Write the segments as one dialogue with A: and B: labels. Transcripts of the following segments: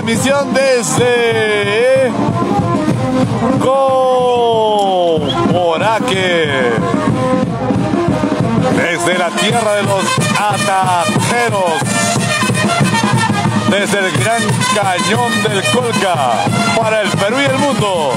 A: transmisión desde Comoraque, desde la tierra de los atajeros, desde el Gran Cañón del Colca, para el Perú y el mundo.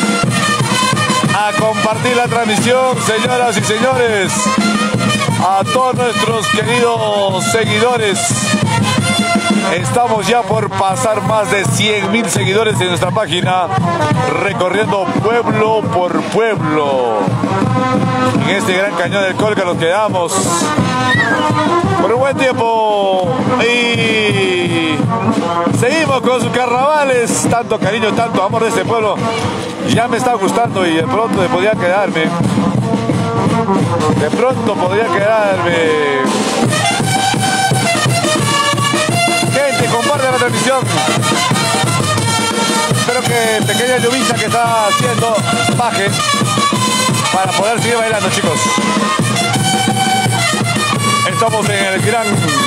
A: A compartir la transmisión, señoras y señores, a todos nuestros queridos seguidores. Estamos ya por pasar más de 100.000 seguidores en nuestra página, recorriendo pueblo por pueblo. En este Gran Cañón del Colca nos quedamos por un buen tiempo y seguimos con sus carnavales. Tanto cariño, tanto amor de este pueblo. Ya me está gustando y de pronto podría quedarme. De pronto podría quedarme. Gente, comparte la transmisión. Espero que pequeña lluvia que está haciendo baje para poder seguir bailando, chicos. Estamos en el gran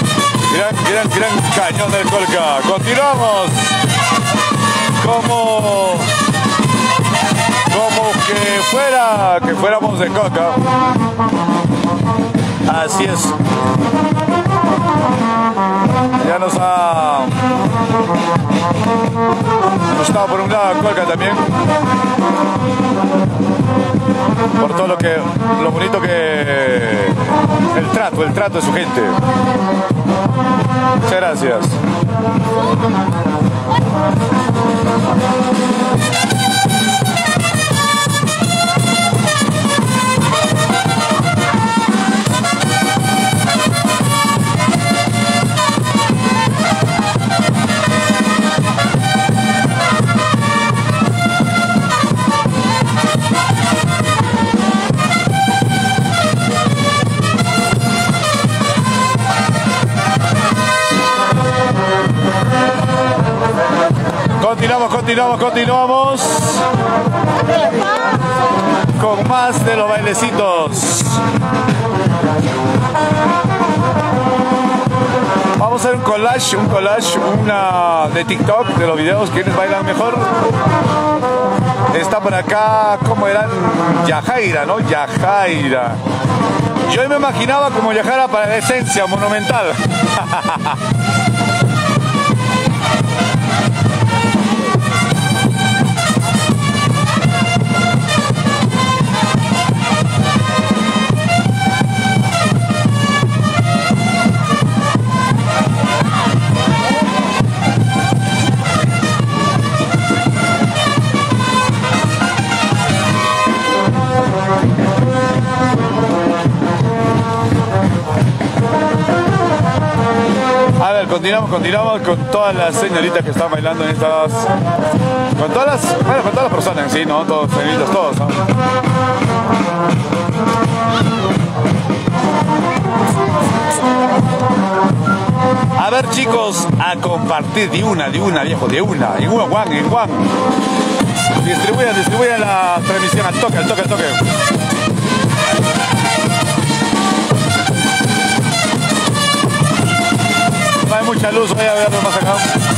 A: Cañón del Colca. Continuamos como que fuéramos de Coca. Así es. Ya nos ha gustado por un lado Colca también, por todo lo bonito que el trato de su gente. Muchas gracias. Continuamos con más de los bailecitos. Vamos a hacer un collage de TikTok de los videos, quienes bailan mejor. Está por acá, ¿cómo eran? Yajaira, ¿no? Yajaira. Yo me imaginaba como Yajaira para la esencia monumental. Continuamos con todas las señoritas que están bailando en estas, con todas las personas en sí, ¿no? Todos, señoritas, todos, ¿no? A ver, chicos, a compartir de una, viejo, en Juan. Distribuyan la transmisión al toque. No hay mucha luz, voy a verlo más acá.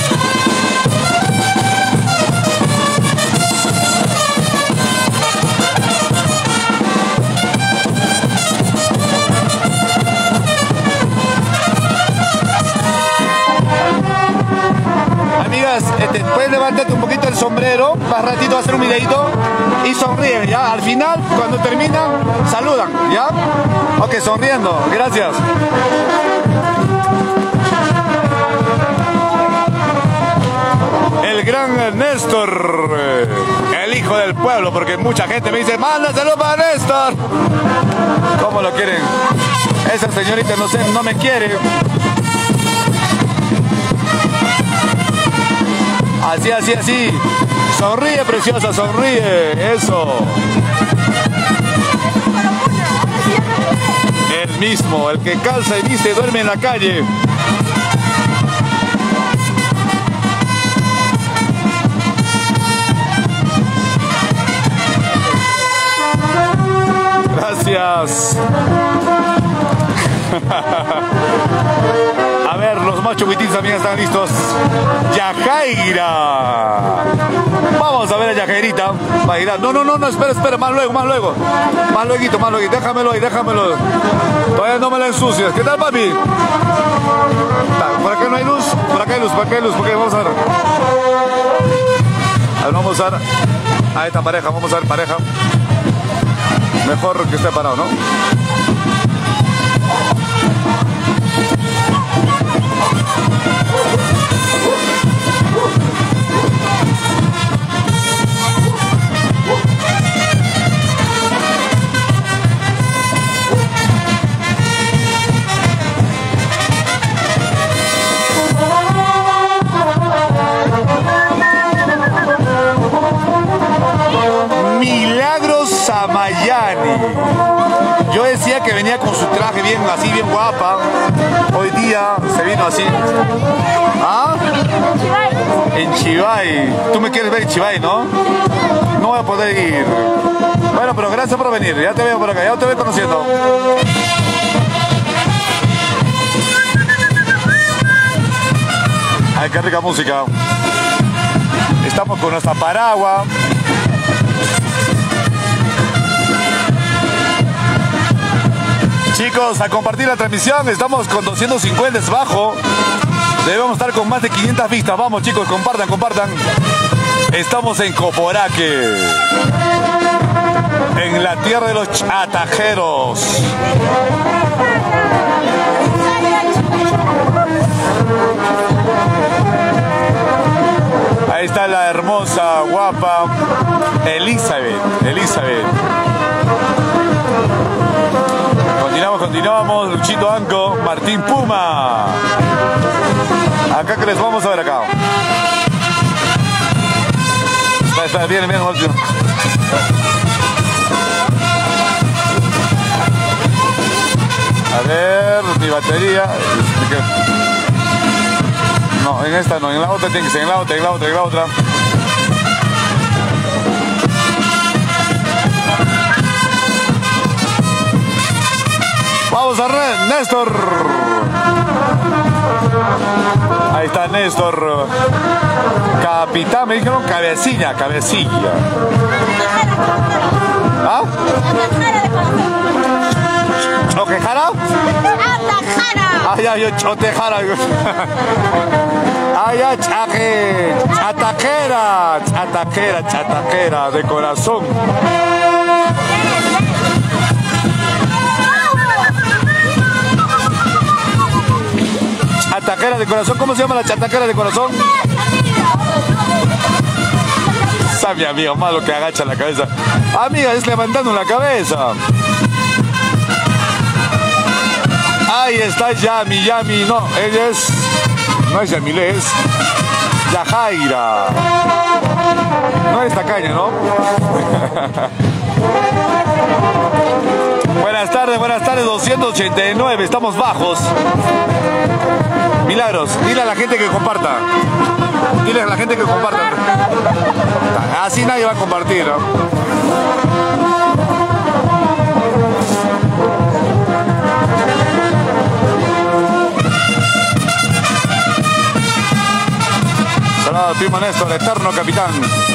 A: Amigas, puedes levantarte un poquito el sombrero, más ratito hacer un videito y sonríen, ¿ya? Al final, cuando terminan, saludan, ¿ya? Ok, sonriendo, gracias. El gran Néstor, el hijo del pueblo, porque mucha gente me dice, mándaselo para Néstor. ¿Cómo lo quieren? Esa señorita no me quiere. Así. Sonríe, preciosa, sonríe. Eso. El mismo, el que calza y viste y duerme en la calle. Gracias. A ver, los más Los chubititos también están listos. Yajaira. Vamos a ver a Yajairita. Bailar. No, espera, más luego. Más luego. Déjamelo ahí. Todavía no me la ensucias. ¿Qué tal, papi? Por acá no hay luz. Por acá hay luz. Porque vamos a ver. A ver, vamos a ver a esta pareja. Vamos a ver pareja. Mejor que esté parado, ¿no? Milagros Samayani. Yo decía que venía con su traje bien así, bien guapa. Hoy día se vino así. ¿Ah? En Chivay. Tú me quieres ver en Chivay, ¿no? No voy a poder ir. Bueno, pero gracias por venir. Ya te veo por acá, ya te voy conociendo. Ay, qué rica música. Estamos con nuestra paraguas. Chicos, a compartir la transmisión. Estamos con 250 es bajo. Debemos estar con más de 500 vistas. Vamos, chicos, compartan. Estamos en Coporaque, en la tierra de los chatajeros. Ahí está la hermosa, guapa Elizabeth. Continuamos, Luchito Anco, Martín Puma. Acá que les vamos a ver acá. Está bien, último. A ver, mi batería. No, en esta no, en la otra tiene que ser, en la otra. Vamos a Néstor. Ahí está Néstor. Capitán, me dijeron cabecilla. ¿Ah? ¿Choquejara? Ay, yo chotejara. Ay, chataquera de corazón. Chataquera de corazón, ¿cómo se llama la chataquera de corazón? Sabe, amigo, malo que agacha la cabeza. Amiga, es levantando la cabeza. Ahí está Yami. No, ella es... No es Yamile, es Yajaira. No es tacaña, ¿no? Buenas tardes, 289, estamos bajos. Milagros, dile a la gente que comparta. Así nadie va a compartir, ¿no? Saludos, primo Néstor, eterno capitán.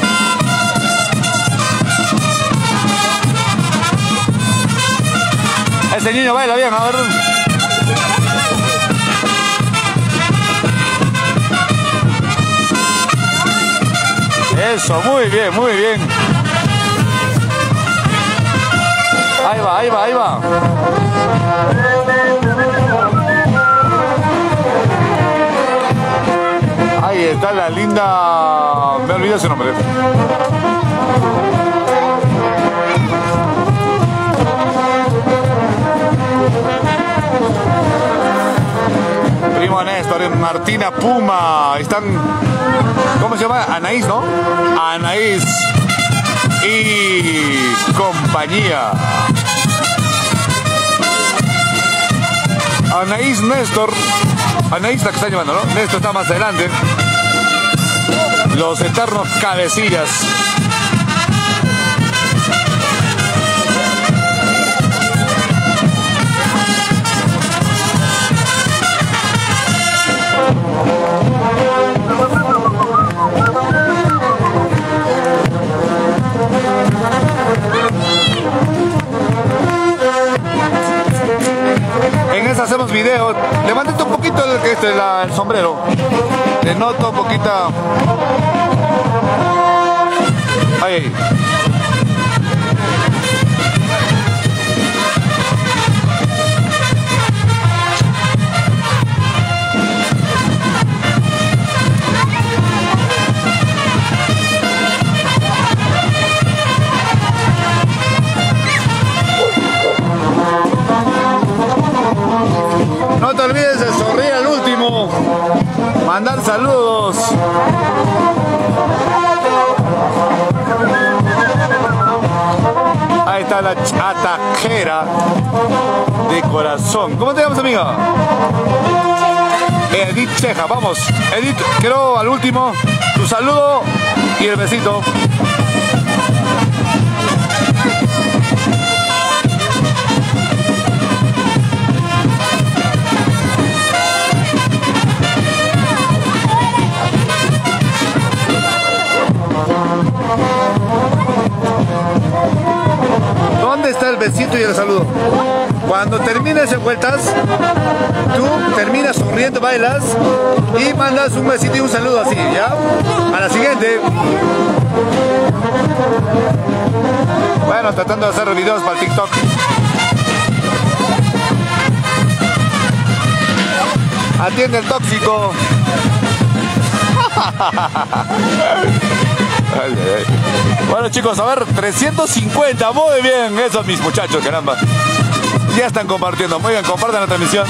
A: Ese niño baila bien, a ver. Eso, muy bien. Ahí va. Ahí está la linda... Me olvidé su nombre. Primo Néstor, Martina Puma. Están... ¿Cómo se llama? Anaís, ¿no? Anaís y compañía. Anaís, Néstor. Anaís la que está llevando, ¿no? Néstor está más adelante. Los eternos cabecillas. unos videos. Levántate un poquito el sombrero. Te noto un poquito. Ahí. No te olvides de sonreír al último, mandar saludos. Ahí está la chatajera de corazón. ¿Cómo te llamas, amiga? Edith Ceja, vamos. Edith, quiero al último tu saludo y el besito. ¿Dónde está el besito y el saludo? Cuando termines en vueltas, tú terminas sonriendo, bailas y mandas un besito y un saludo así, ¿ya? A la siguiente. Bueno, tratando de hacer videos para el TikTok. Atiende el tóxico. Ay, ay. Bueno, chicos, a ver, 350, muy bien, esos mis muchachos, caramba. Ya están compartiendo, muy bien, compartan la transmisión.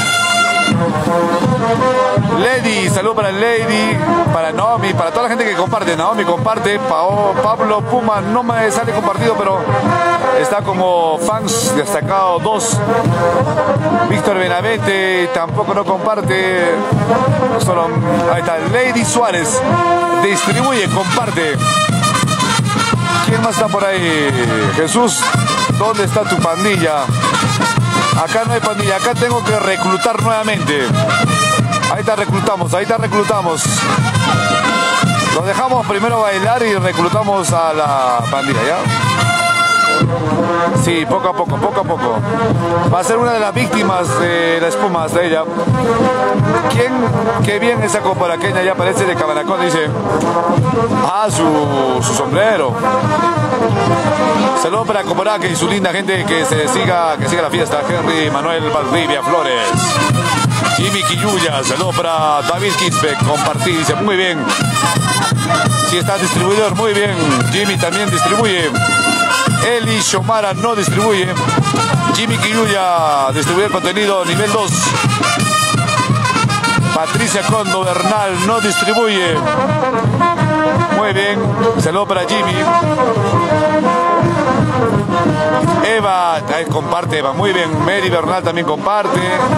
A: Lady, salud para Lady, para Naomi, para toda la gente que comparte. Naomi comparte, Pablo Puma no me sale compartido, pero está como fans destacado 2. Víctor Benavente tampoco no comparte. Solo, ahí está, Lady Suárez, distribuye, comparte. ¿Quién más está por ahí? Jesús, ¿dónde está tu pandilla? Acá no hay pandilla, acá tengo que reclutar nuevamente. Ahí te reclutamos, ahí te reclutamos. Los dejamos primero bailar y reclutamos a la pandilla, ¿ya? Sí, poco a poco, poco a poco. Va a ser una de las víctimas de la espuma de ella. ¿Quién? Qué bien esa comparaqueña, ya parece de Camaracón, dice. Ah, su sombrero. Saludos para Comoraque y su linda gente que siga la fiesta. Henry Manuel Valdivia Flores. Jimmy Quilluya, saludos para David Kisbeck, compartir, dice, muy bien. Si está distribuidor, muy bien. Jimmy también distribuye. Eli Shomara no distribuye. Jimmy Quilluya distribuye el contenido nivel 2. Patricia Condo Bernal no distribuye. Muy bien, saludos para Jimmy. Eva, comparte Eva, muy bien. Mary Bernal también comparte.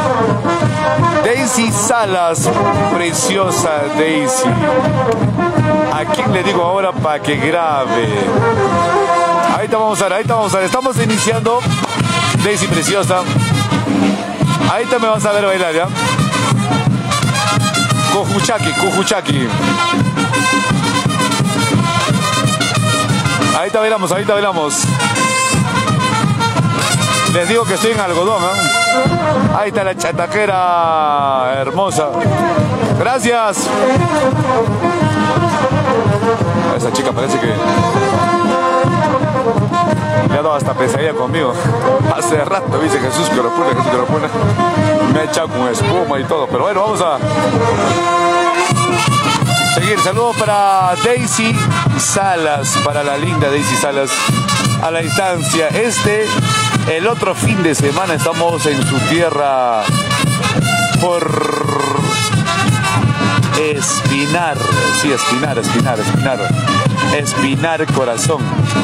A: Daisy Salas, preciosa Daisy. ¿A quién le digo ahora para que grabe? Ahí te vamos a ver, ahí te vamos a ver. Estamos iniciando. Daisy preciosa. Ahí te me vas a ver bailar, ¿ya? Cojuchaki, Cojuchaki. Ahí te bailamos, ahí te bailamos. Les digo que estoy en algodón, ¿eh? Ahí está la chatajera hermosa. Gracias. Esa chica parece que le ha dado hasta pesadilla conmigo. Hace rato dice Jesús que lo pone, Jesús que lo pone. Me ha echado con espuma y todo. Pero bueno, vamos a seguir. Saludos para Daisy Salas, para la linda Daisy Salas a la distancia. El otro fin de semana estamos en su tierra por Espinar. Sí, Espinar. Espinar Corazón.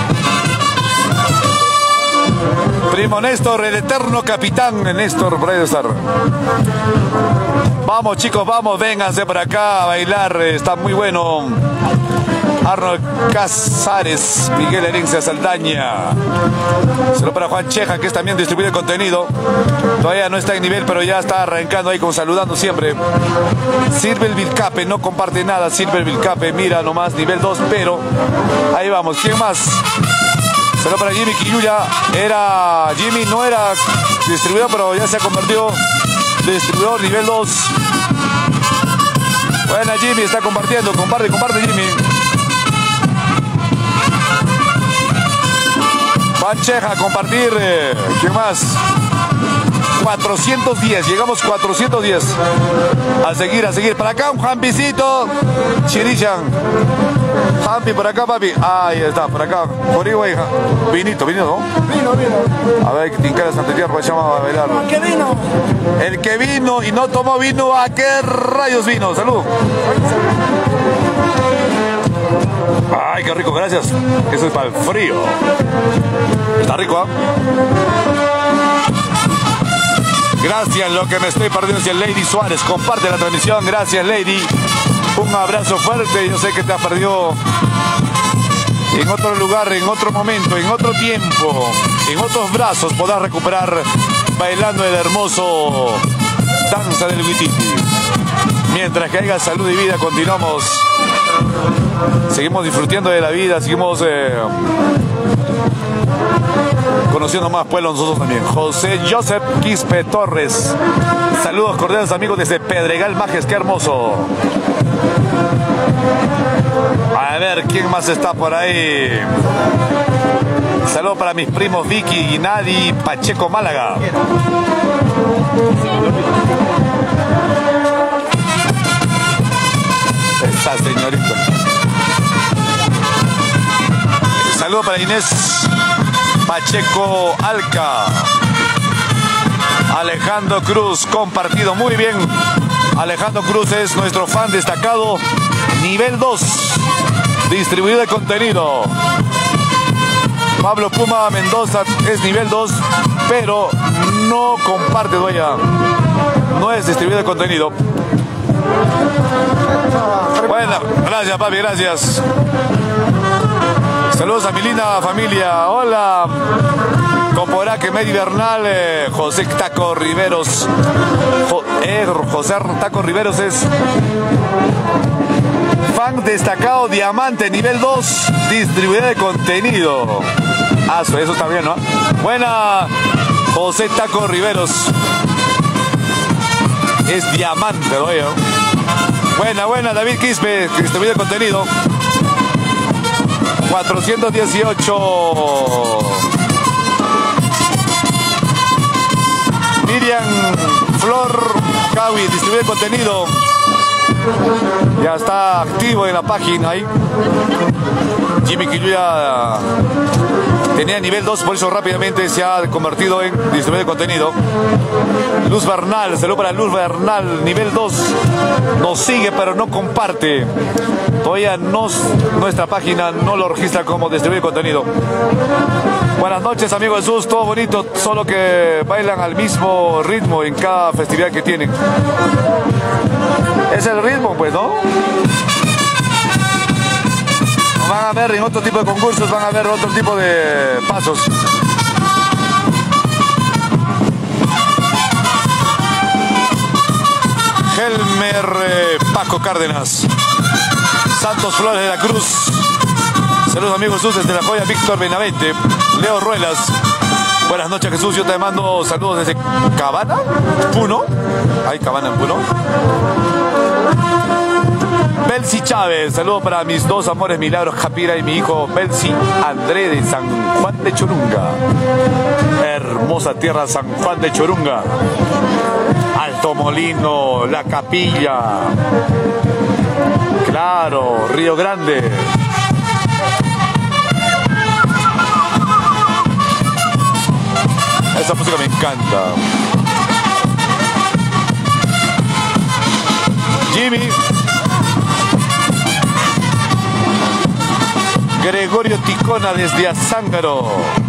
A: Primo Néstor, el eterno capitán Néstor, por ahí estar. Vamos, chicos, vamos, vénganse para acá a bailar, está muy bueno. Arnold Casares, Miguel Herencia Saldaña. Saludos para Juan Cheja, que es también distribuye el contenido. Todavía no está en nivel, pero ya está arrancando ahí con saludando siempre. Silver Vilcape, no comparte nada. Silver Vilcape, mira nomás, nivel 2, pero ahí vamos. ¿Quién más? Saludos para Jimmy Quilluya. Jimmy no era distribuido, pero ya se ha convertido distribuidor nivel 2. Buena, Jimmy, está compartiendo. Comparte, Jimmy. Pancheja, compartir. ¿Quién más? 410, llegamos 410. A seguir. Para acá un Jampicito. Chirishan. Jampi, por acá, papi. Ahí está, por acá. Por ahí, güey. Vinito, ¿no? Vino. A ver, que tincara Santa Tierra para llamar a bailar.
B: ¿A qué vino?
A: El que vino y no tomó vino, ¿a qué rayos vino? Salud. Ay, qué rico, gracias. Eso es para el frío. Está rico, ¿ah? Gracias, lo que me estoy perdiendo es el Lady Suárez. Comparte la transmisión. Gracias, Lady. Un abrazo fuerte. Yo sé que te has perdido en otro lugar, en otro momento, en otro tiempo. En otros brazos podrás recuperar bailando el hermoso danza del Huititi. Mientras que haya salud y vida, continuamos. Seguimos disfrutando de la vida, seguimos conociendo más pueblos nosotros también. José Joseph Quispe Torres. Saludos cordiales, amigos, desde Pedregal Majes, qué hermoso. A ver, ¿quién más está por ahí? Saludos para mis primos Vicky y Nadi Pacheco Málaga. Esta señorita. Saludos para Inés Pacheco Alca. Alejandro Cruz, compartido muy bien. Alejandro Cruz es nuestro fan destacado, nivel 2, distribuidor de contenido. Pablo Puma Mendoza es nivel 2, pero no comparte, dueña. No es distribuidor de contenido. Bueno, gracias, papi, gracias. Saludos a mi linda familia. Hola. Comporaque Medio Bernal, José Taco Riveros. José Taco Riveros es fan destacado, diamante, nivel 2, distribuidor de contenido. Ah, eso está bien, ¿no? Buena, José Taco Riveros. Es diamante, ¿no? Buena, David Quispe, distribuidor de contenido. 418. Miriam Flor Cawi, distribuye contenido. Ya está activo en la página ahí. Jimmy Quilluya tenía nivel 2, por eso rápidamente se ha convertido en distribuidor de contenido. Luz Bernal, saludo para Luz Bernal, nivel 2. Nos sigue pero no comparte. Todavía nuestra página no lo registra como distribuidor de contenido. Buenas noches, amigo Jesús, todo bonito, solo que bailan al mismo ritmo en cada festividad que tienen. Es el ritmo, pues, ¿no? Van a ver en otro tipo de concursos, van a ver otro tipo de pasos. Helmer Paco Cárdenas. Santos Flores de la Cruz. Saludos, amigos Jesús, desde La Joya, Víctor Benavente. Leo Ruelas. Buenas noches, Jesús. Yo te mando saludos desde Cabana, Puno. Hay Cabana en Puno. Belsi Chávez. Saludos para mis dos amores, Milagros Japira y mi hijo Belsi André de San Juan de Chorunga. Hermosa tierra San Juan de Chorunga. Alto Molino, La Capilla. Claro, Río Grande. Esa música me encanta. Jimmy. Gregorio Ticona desde Azángaro.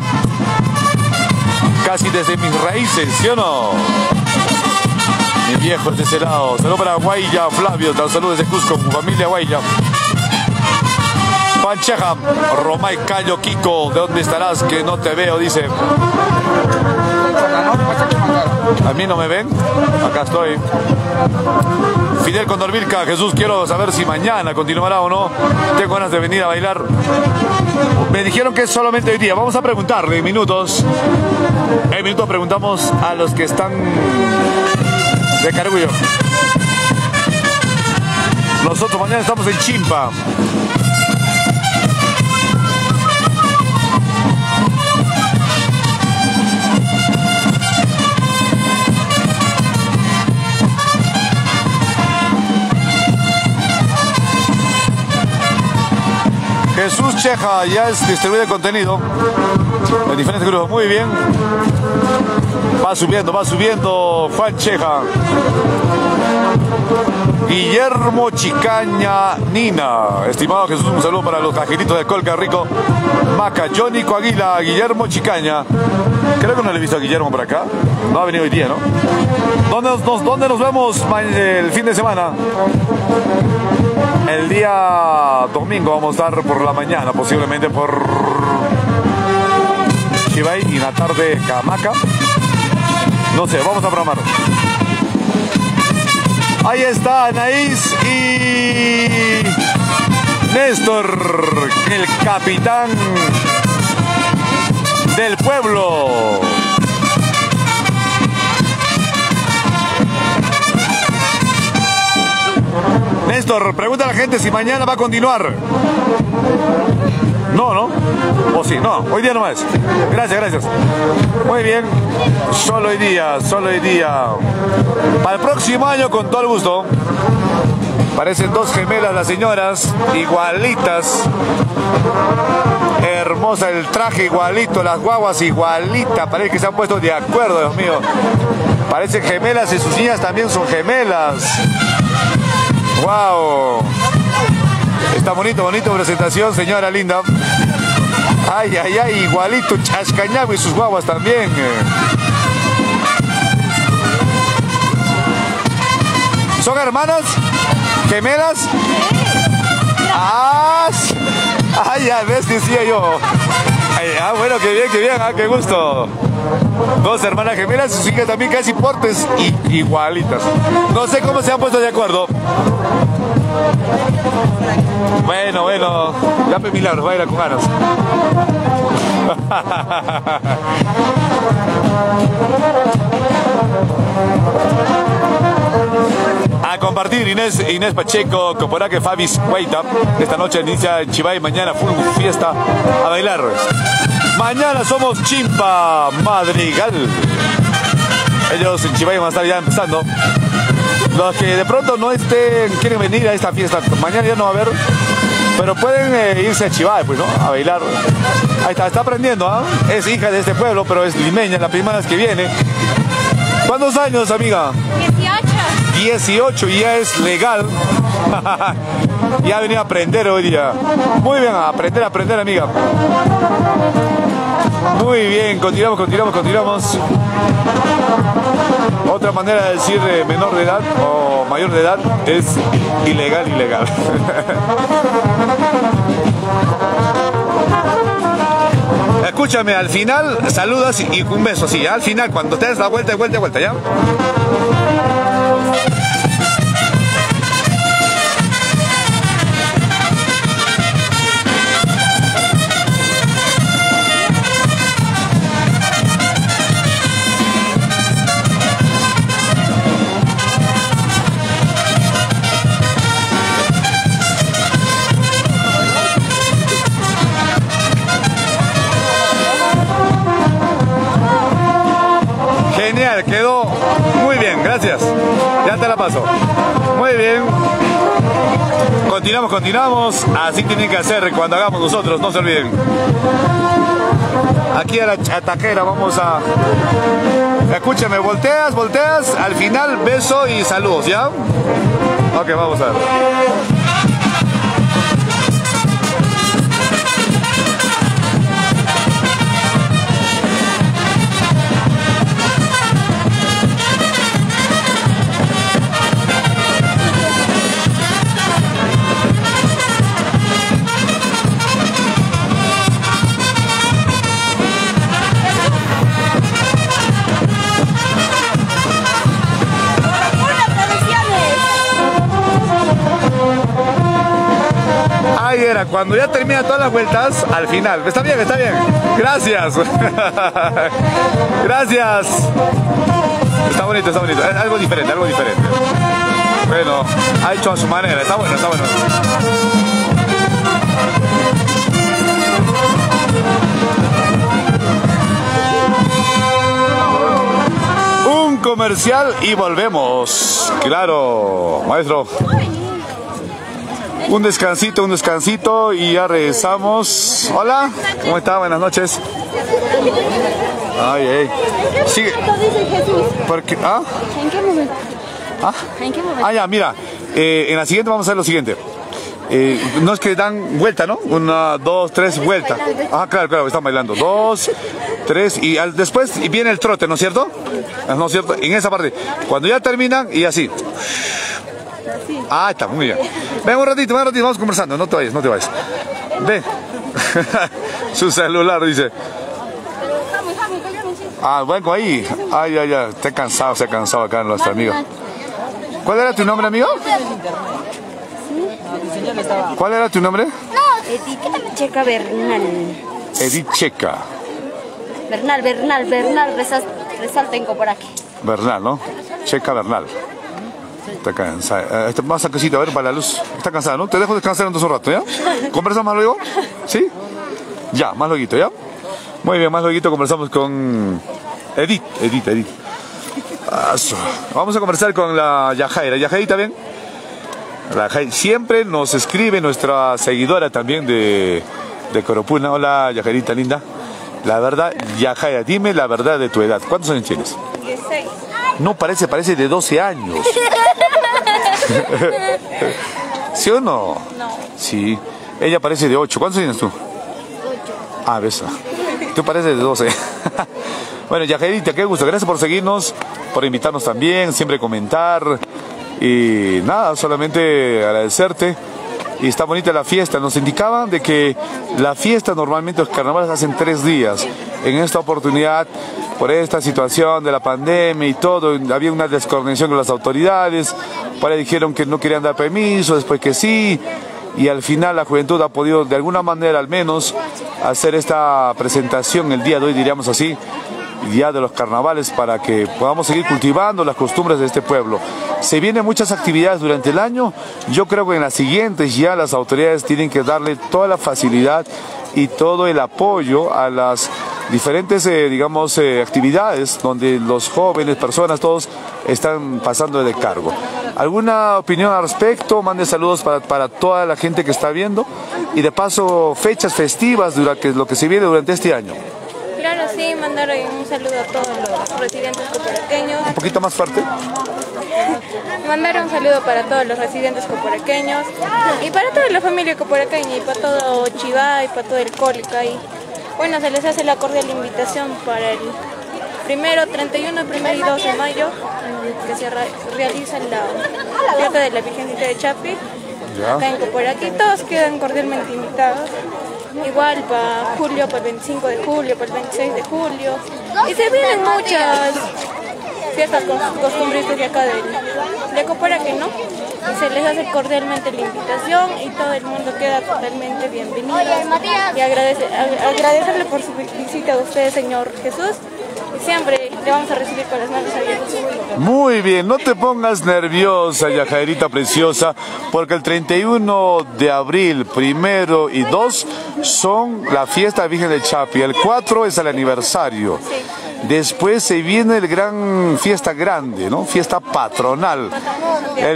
A: Casi desde mis raíces, ¿sí o no? Mi viejo de ese lado. Saludos para Guaya Flavio. Saludos desde Cusco, familia Guaya. Pancheja, Romay Cayo Kiko, ¿de dónde estarás? Que no te veo, dice. ¿A mí no me ven? Acá estoy. Fidel Condorvilca, Jesús, quiero saber si mañana continuará o no. Tengo ganas de venir a bailar. Me dijeron que es solamente hoy día. Vamos a preguntarle en minutos. En minutos preguntamos a los que están de Cargullo. Nosotros mañana estamos en Chimpa. Jesús Cheja ya distribuye contenido en diferentes grupos. Muy bien. Va subiendo Juan Cheja. Guillermo Chicaña Nina. Estimado Jesús, un saludo para los cajeritos de Colca Rico. Maca, Johnny Coaguila, Guillermo Chicaña. Creo que no le he visto a Guillermo por acá. No ha venido hoy día, ¿no? ¿Dónde nos vemos el fin de semana? El día domingo vamos a estar por la mañana, posiblemente por Chivay, y en la tarde Camaca. No sé, vamos a programar. Ahí está Anaís y Néstor, el capitán del pueblo. Néstor, pregunta a la gente si mañana va a continuar. No, ¿no? O sí, no, hoy día nomás. Gracias. Muy bien. Solo hoy día. Para el próximo año, con todo el gusto. Parecen dos gemelas las señoras, igualitas. Hermosa el traje, igualito, las guaguas igualitas. Parece que se han puesto de acuerdo, Dios mío. Parecen gemelas y sus niñas también son gemelas. ¡Wow! Está bonito presentación, señora linda. Ay, igualito Chascañago y sus guaguas también. ¿Son hermanas? ¿Gemelas? Ya ves, decía yo. Bueno, qué bien, qué gusto. Dos hermanas gemelas, sus hijas también casi portes igualitas. No sé cómo se han puesto de acuerdo. Bueno, ya pe milagros, baila con ganas. A compartir Inés Pacheco, Coporaque, Fabis Guaita. Esta noche inicia en Chivay, mañana full fiesta a bailar. Mañana somos Chimpa Madrigal. Ellos en Chivay van a estar ya empezando. Los que de pronto no quieren venir a esta fiesta, mañana ya no va a haber, pero pueden irse a Chivay, pues, ¿no? A bailar. Ahí está aprendiendo, ¿ah? Es hija de este pueblo, pero es limeña, la primera vez que viene. ¿Cuántos años, amiga? 18 y ya es legal. Ya ha venido a aprender hoy día. Muy bien, a aprender, amiga. Muy bien, continuamos. Otra manera de decir menor de edad o mayor de edad es ilegal. Escúchame, al final saludas y un beso, sí, al final, cuando te das la vuelta, ¿ya? Genial, quedó muy bien, gracias. Ya te la paso. Muy bien. Continuamos. Así tienen que hacer cuando hagamos nosotros, no se olviden. Aquí a la chatajera vamos a... Escúchame, volteas, al final beso y saludos, ¿ya? Ok, vamos a ver. Ahí era, cuando ya termina todas las vueltas, al final. Está bien. Gracias. Gracias. Está bonito, está bonito. Es algo diferente, algo diferente. Bueno, ha hecho a su manera. Está bueno, está bueno. Un comercial y volvemos. Claro, maestro. Un descansito y ya regresamos. Hola, ¿cómo está? Buenas noches. Ay, ay. Sigue. ¿Por qué? ¿Ah?
B: ¿En qué momento?
A: ¿Ah?
B: ¿En qué momento?
A: Ah, ya, mira. En la siguiente vamos a hacer lo siguiente. No es que dan vuelta, ¿no? 1, 2, 3, vuelta. Ah, claro, claro, están bailando. 2, 3 y después viene el trote, ¿no es cierto? ¿No es cierto? En esa parte. Cuando ya terminan y así. Ah, está, muy bien. Ven un ratito, vamos conversando. No te vayas, no te vayas. Ven. Su celular, dice. Ah, bueno, ahí. Ay, ay, ay. Se ha cansado acá nuestro amigo. ¿Cuál era tu nombre, amigo? ¿Cuál era tu nombre?
B: Edith Checa Bernal.
A: Edith Checa.
B: Bernal, resalten por aquí.
A: Bernal, ¿no? Checa Bernal. Está cansada. Más sacacito, a ver, para la luz. Está cansada, ¿no? Te dejo descansar entonces un rato, ¿ya? ¿Conversamos más luego? ¿Sí? Ya, más luego, ¿ya? Muy bien, más luego conversamos con Edith. Vamos a conversar con la Yajaira. Yajaira, ¿bien? Siempre nos escribe nuestra seguidora también de Coropuna. Hola, Yajairita linda. La verdad, Yajaira, dime la verdad de tu edad. ¿Cuántos años tienes?
B: 16.
A: No, parece de 12 años. ¿Sí o no?
B: No.
A: Sí. Ella parece de 8. ¿Cuántos tienes tú?
B: 8.
A: Ah, ves. Tú pareces de 12. Bueno, Yajairita, qué gusto. Gracias por seguirnos, por invitarnos también, siempre comentar. Y nada, solamente agradecerte. Y está bonita la fiesta. Nos indicaban de que la fiesta normalmente, los carnavales hacen 3 días. En esta oportunidad, por esta situación de la pandemia y todo, había una descoordinación con las autoridades. Por ahí dijeron que no querían dar permiso, después que sí. Y al final la juventud ha podido de alguna manera al menos hacer esta presentación el día de hoy, diríamos así, día de los carnavales, para que podamos seguir cultivando las costumbres de este pueblo. Se vienen muchas actividades durante el año. Yo creo que en las siguientes ya las autoridades tienen que darle toda la facilidad y todo el apoyo a las diferentes, actividades donde los jóvenes, personas, todos están pasando de cargo. ¿Alguna opinión al respecto? Mande saludos para toda la gente que está viendo y de paso fechas festivas durante lo que se viene durante este año.
C: Claro, sí, mandar un saludo a todos los residentes coporaqueños.
A: Un poquito más fuerte.
C: Mandar un saludo para todos los residentes coporaqueños y para toda la familia coporaqueña y para todo Chivá y para todo el Cólica. Y bueno, se les hace la cordial invitación para el 1, 31, 1 y 2 de mayo, que se realiza la fiesta de la Virgencita de Chapi, acá en Coporaquí. Todos quedan cordialmente invitados. Igual para julio, para el 25 de julio, para el 26 de julio. Y se vienen muchas fiestas costumbristas de acá de Coporaquí, ¿no? Y se les hace cordialmente la invitación y todo el mundo queda totalmente bienvenido. Y agradecerle por su visita a usted, Señor Jesús. Y siempre le vamos a recibir con las manos abiertas.
A: Muy bien, no te pongas nerviosa, Yajairita preciosa, porque el 31 de abril, 1 y 2 son la fiesta de Virgen de Chapi. El 4 es el aniversario. Después se viene el gran fiesta grande, ¿no? Fiesta patronal. El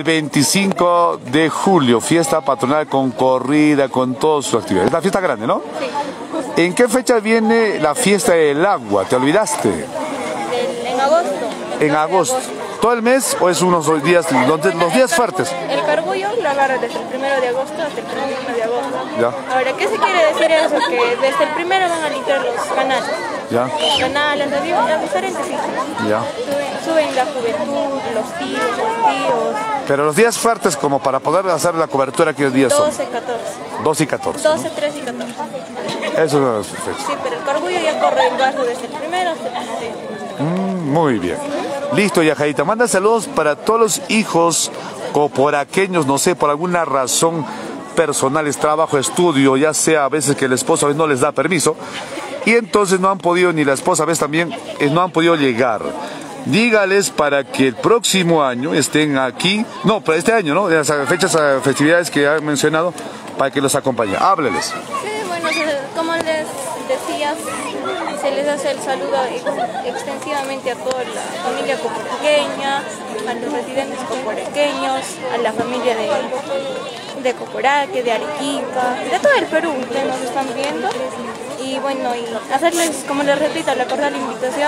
A: 25 de julio, fiesta patronal con corrida, con todas sus actividades. Es la fiesta grande, ¿no?
C: Sí.
A: ¿En qué fecha viene la fiesta del agua? ¿Te olvidaste?
C: En agosto.
A: En agosto. ¿Todo el mes o es unos días, los días fuertes?
C: El cargullo lo agarra desde el 1 de agosto hasta el 31 de agosto.
A: Ya.
C: Ahora, ¿qué se quiere decir eso? Que desde el 1 van a limpiar los canales.
A: Ya.
C: Los canales, las diferentes islas.
A: Ya.
C: Suben la juventud, los tíos.
A: Pero los días fuertes, como para poder hacer la cobertura, ¿qué días son?
C: 12, 14.
A: 2 y 14.
C: 12, 13 y 14.
A: Eso son las fechas.
C: Sí, pero el cargullo ya corre el barrio desde el 1 hasta el 16.
A: Muy bien. Listo, Yajairita. Manda saludos para todos los hijos coporaqueños, no sé, por alguna razón personal, es trabajo, estudio, ya sea a veces que el esposo a veces no les da permiso, y entonces no han podido, ni la esposa a veces también, no han podido llegar. dígales para que el próximo año estén aquí, no, para este año, ¿no? Las fechas, festividades que han mencionado, para que los acompañen. Hábleles.
C: Sí, bueno, como les decía, se les hace el saludo extensivamente a toda la familia coporaqueña, a los residentes coporaqueños, a la familia de Coporaque, de Arequipa, de todo el Perú que nos están viendo. Y bueno, y hacerles, como les repito, la cordial invitación,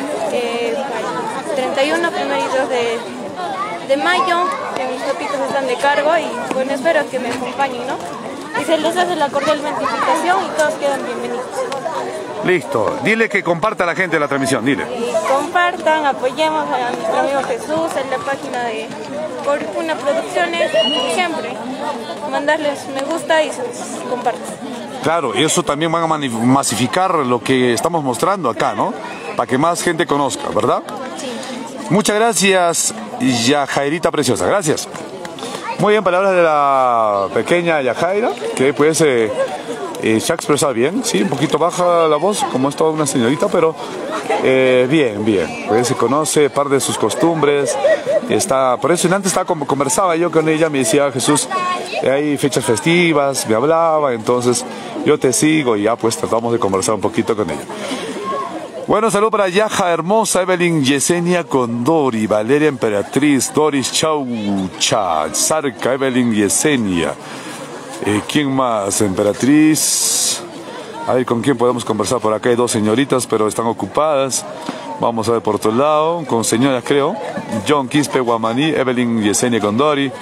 C: 31 primeritos de mayo, que mis papitos están de cargo y bueno, espero que me acompañen, ¿no? Y se les hace la cordial invitación y todos quedan bienvenidos.
A: Listo, dile que comparta a la gente la transmisión, dile.
C: Y compartan, apoyemos a nuestro amigo Jesús en la página de Coripuna Producciones, siempre mandarles me gusta y se compartan.
A: Claro, eso también van a masificar lo que estamos mostrando acá, ¿no? Para que más gente conozca, ¿verdad?
C: Sí.
A: Muchas gracias, Yajairita preciosa, gracias. Muy bien, palabras de la pequeña Yajaira, que pues se ha expresado bien, sí, un poquito baja la voz, como es toda una señorita, pero bien, bien. Pues se conoce parte de sus costumbres, está, por eso antes conversaba yo con ella, me decía Jesús, hay fechas festivas, me hablaba, entonces yo te sigo y ya pues tratamos de conversar un poquito con ella. Bueno, saludo para Yaja Hermosa, Evelyn Yesenia Condori, Valeria Emperatriz, Doris Chaucha, Zarca, Evelyn Yesenia. ¿Quién más? Emperatriz. A ver con quién podemos conversar por acá. Hay dos señoritas, pero están ocupadas. Vamos a ver por otro lado, con señoras creo. John Quispe, Guamaní, Evelyn Yesenia Condori.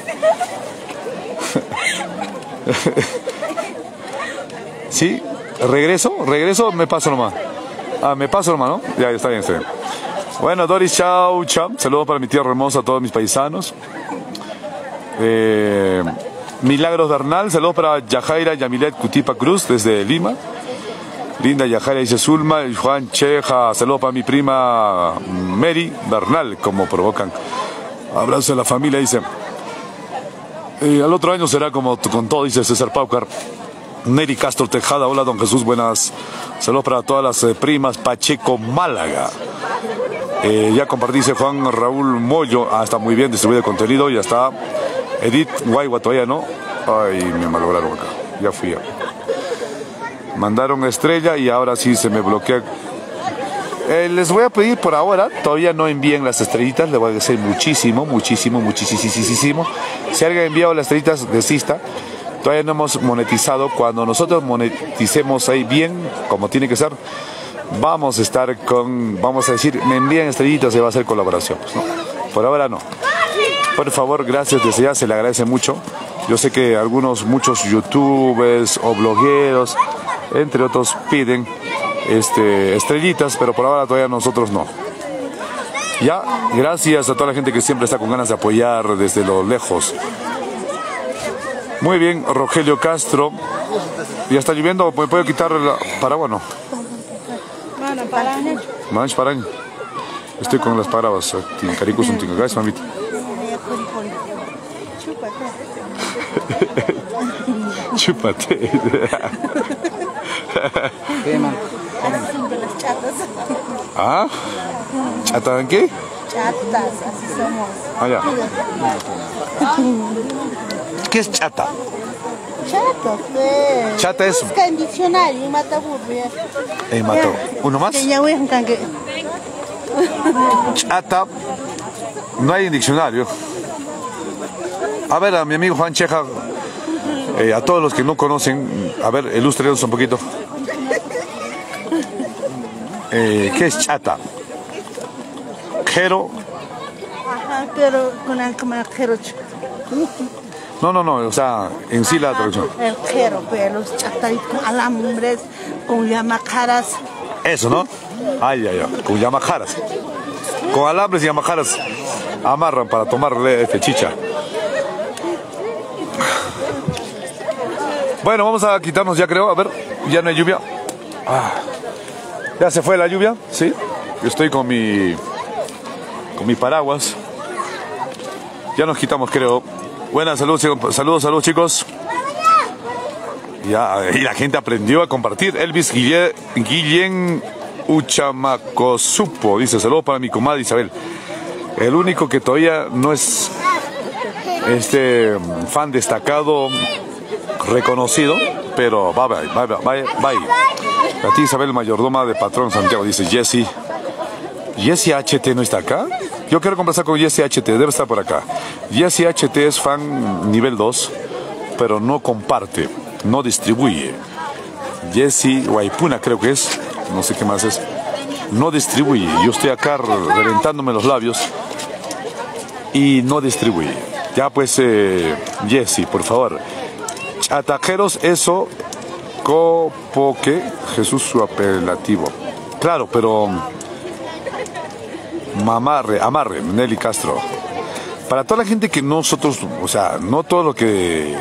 A: ¿Sí? ¿Regreso? Me paso nomás. Ah, me paso nomás, ¿no? Ya, está bien, está bien. Bueno, Doris Chaucha, saludos para mi tía hermosa, a todos mis paisanos. Milagros Bernal, saludos para Yajaira Yamilet Cutipa Cruz, desde Lima. Linda Yajaira, dice Zulma. Juan Cheja, saludos para mi prima Mary Bernal, como provocan. Abrazo a la familia, dice. Al otro año será como con todo, dice César Paucar. Neri Castro Tejada, hola don Jesús, buenas. Saludos para todas las primas Pacheco Málaga. Ya compartí, dice Juan Raúl Mollo. Ah, está muy bien distribuido el contenido. Ya está. Edith Guayua todavía no. Ay, me malograron acá. Ya fui. Mandaron estrella y ahora sí se me bloquea. Les voy a pedir por ahora, todavía no envíen las estrellitas, les voy a agradecer muchísimo. Si alguien ha enviado las estrellitas, desista. Todavía no hemos monetizado. Cuando nosotros moneticemos ahí bien, como tiene que ser, vamos a decir, me envían estrellitas y va a ser colaboración. Pues, ¿no? Por ahora no. Por favor, gracias desde ya, se le agradece mucho. Yo sé que muchos youtubers o blogueros, entre otros, piden estrellitas, pero por ahora todavía nosotros no. Ya, gracias a toda la gente que siempre está con ganas de apoyar desde lo lejos. Muy bien, Rogelio Castro. ¿Ya está lloviendo? ¿Me puedo quitar el paraguas? No. Manch paraño. Estoy con las paraguas. Caricus un tingagás, mamita. Chúpate. ¿Ah? ¿Chata en qué?
D: Chatas, así somos.
A: Ah, ya. ¿Qué es chata?
D: Chata, pues.
A: Chata es.
D: Busca en diccionario, mata burro.
A: Mató. ¿Uno más? Chata. No hay en diccionario. A ver, a mi amigo Juan Cheja, a todos los que no conocen, a ver, ilústrenos un poquito. ¿Qué es chata? Jero.
D: Ajá, pero con el jero.
A: No, o sea, en sí la traducción.
D: El jero, pues, los chataritos con alambres, con yamajaras.
A: Eso, ¿no? Ay, con yamajaras. Con alambres y yamajaras amarran para tomarle chicha. Bueno, vamos a quitarnos ya, creo. A ver, ya no hay lluvia. Ya se fue la lluvia, ¿sí? Yo estoy con mi paraguas. Ya nos quitamos, creo. Buenas, saludos, chicos. Ya, y la gente aprendió a compartir. Elvis Guillén Uchamacosupo. Dice, saludos para mi comadre Isabel. El único que todavía no es fan destacado, reconocido, pero va. A ti Isabel, mayordoma de Patrón Santiago, dice Jessy. ¿Jessy HT no está acá? Yo quiero conversar con Jessy HT, debe estar por acá. Jessy HT es fan nivel 2, pero no comparte, no distribuye. Jessy Guaipuna creo que es, no sé qué más es, no distribuye. Yo estoy acá reventándome los labios y no distribuye. Ya pues, Jessy, por favor. Atajeros, eso, copoque, Jesús su apelativo. Claro, pero... amarre, Nelly Castro. Para toda la gente que nosotros, o sea, no todo lo que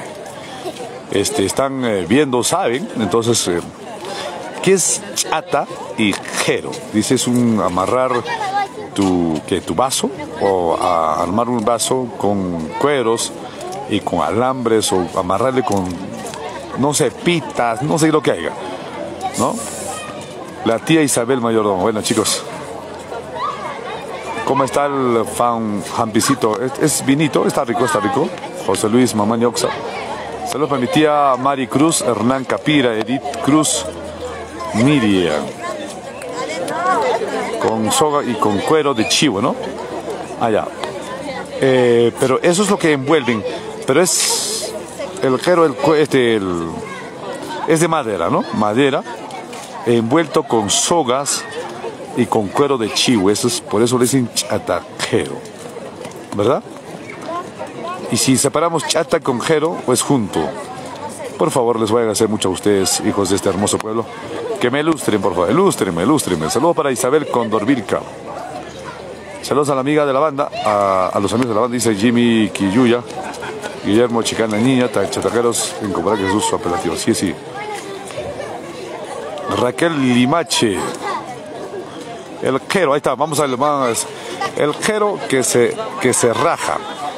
A: están viendo saben, entonces, ¿qué es chata y jero? Dice, es un amarrar tu vaso, o armar un vaso con cueros y con alambres, o amarrarle con, no sé, pitas, no sé lo que haya, ¿no? La tía Isabel Mayordomo. Bueno, chicos, ¿cómo está el fan Jampicito? ¿Es vinito? Está rico, está rico. José Luis Mamani Oxa. Saludos para mi tía Mari Cruz, Hernán Capira, Edith Cruz, Miriam. Con soga y con cuero de chivo, ¿no? Allá. Pero eso es lo que envuelven. Pero es el jero, es de madera, ¿no? Madera, envuelto con sogas y con cuero de chivo. Eso es, por eso le dicen chatajero, ¿verdad? Y si separamos chata con jero, pues junto. Por favor, les voy a agradecer mucho a ustedes, hijos de este hermoso pueblo, que me ilustren, por favor. Ilústrenme. Saludos para Isabel Condorvilca. Saludos a la amiga de la banda, a los amigos de la banda, dice Jimmy Quilluya, Guillermo Chicana Niña, chatajeros en Copará, Jesús su apelativo. Sí. Raquel Limache. El jero, ahí está, vamos a ver más. El jero que se raja.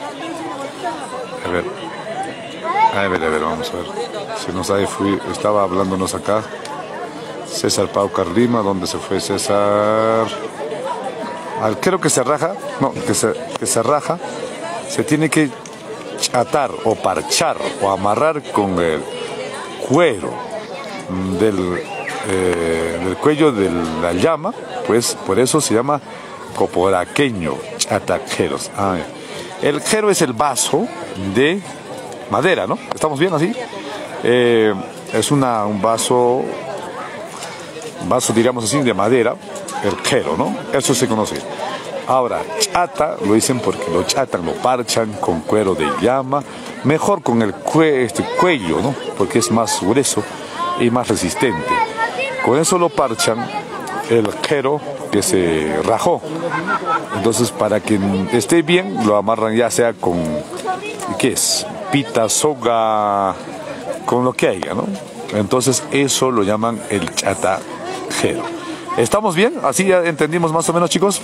A: A ver, vamos a ver. Si no sabe, estaba hablándonos acá. César Paucar Lima, ¿dónde se fue César? Al jero que se raja, no, que se raja, se tiene que atar o parchar o amarrar con el cuero del cuello de la llama, pues por eso se llama coporaqueño, chatajeros. El jero es el vaso de madera, ¿no? ¿Estamos bien así? Es un vaso, diríamos así, de madera, el jero, ¿no? Eso se conoce. Ahora, chata, lo dicen porque lo chatan, lo parchan con cuero de llama, mejor con el cuello, ¿no? Porque es más grueso y más resistente. Con eso lo parchan el jero que se rajó. Entonces, para que esté bien, lo amarran ya sea con, ¿qué es? Pita, soga, con lo que haya, ¿no? Entonces, eso lo llaman el chatajero. ¿Estamos bien? ¿Así ya entendimos más o menos, chicos?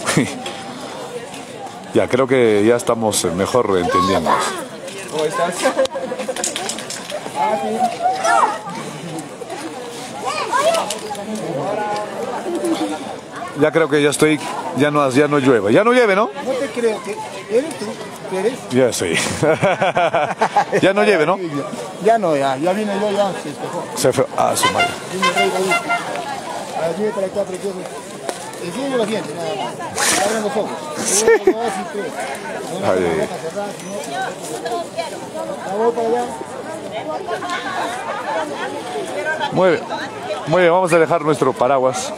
A: Ya, creo que ya estamos mejor entendiendo.
E: ¿Cómo estás?
A: Ya creo que ya estoy, ya no llueve. Ya no llueve, ¿no?
E: No te creo, que eres tú, ¿qué eres?
A: Ya sí. Ya no llueve, ¿no?
E: Ya no, ya vine yo, ya se despejó.
A: Se fue. Su madre.
E: Dime, rey, ahí. A ver, para acá, precioso. Enseñame los dientes, nada más. Abran los ojos.
A: Sí.
E: Vamos para allá.
A: Muy bien, vamos a dejar nuestro paraguas.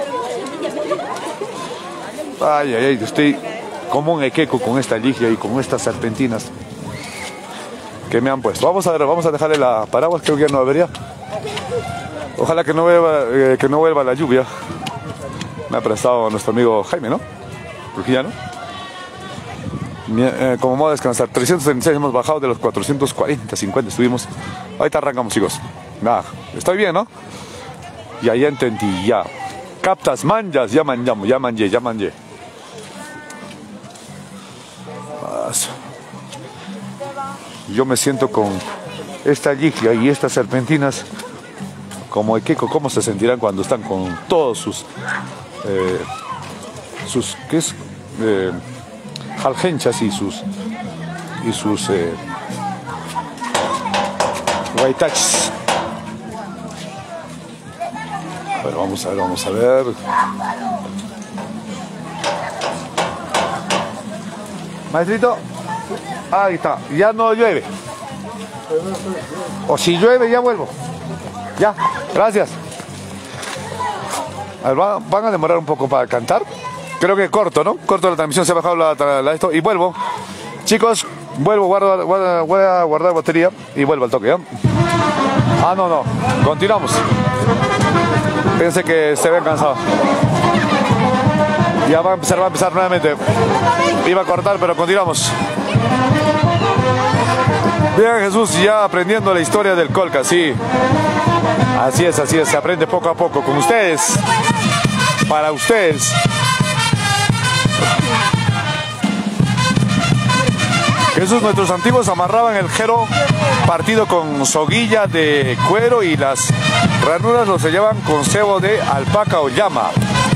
A: Ay, estoy como un equeco con esta ligia y con estas serpentinas que me han puesto. Vamos a dejarle la paraguas, creo que ya no debería. Ojalá que no vuelva la lluvia. Me ha prestado nuestro amigo Jaime, ¿no? Trujillano. Como modo de descansar, 336 hemos bajado de los 440, 50 estuvimos. Ahorita arrancamos, chicos. Nada, estoy bien, ¿no? Ya entendí, ya. Captas, manjas, ya manje. Yo me siento con esta ligia y estas serpentinas como Ekeko, ¿cómo se sentirán cuando están con todos sus ¿qué es? Jalgenchas y sus guaitachis. Bueno, vamos a ver. Maestrito, ahí está, ya no llueve. O si llueve ya vuelvo. Ya, gracias. A ver, van a demorar un poco para cantar. Creo que corto, ¿no? Corto la transmisión, se ha bajado la esto y vuelvo. Chicos, vuelvo, voy a guardar batería y vuelvo al toque, ¿ya? Ah, no, continuamos. Pensé que se habían cansado. Ya va a empezar nuevamente. Iba a cortar, pero continuamos. Bien, Jesús, ya aprendiendo la historia del Colca, sí. Así es, se aprende poco a poco con ustedes, para ustedes. Jesús, nuestros antiguos amarraban el jero partido con soguilla de cuero y las ranuras los sellaban con cebo de alpaca o llama.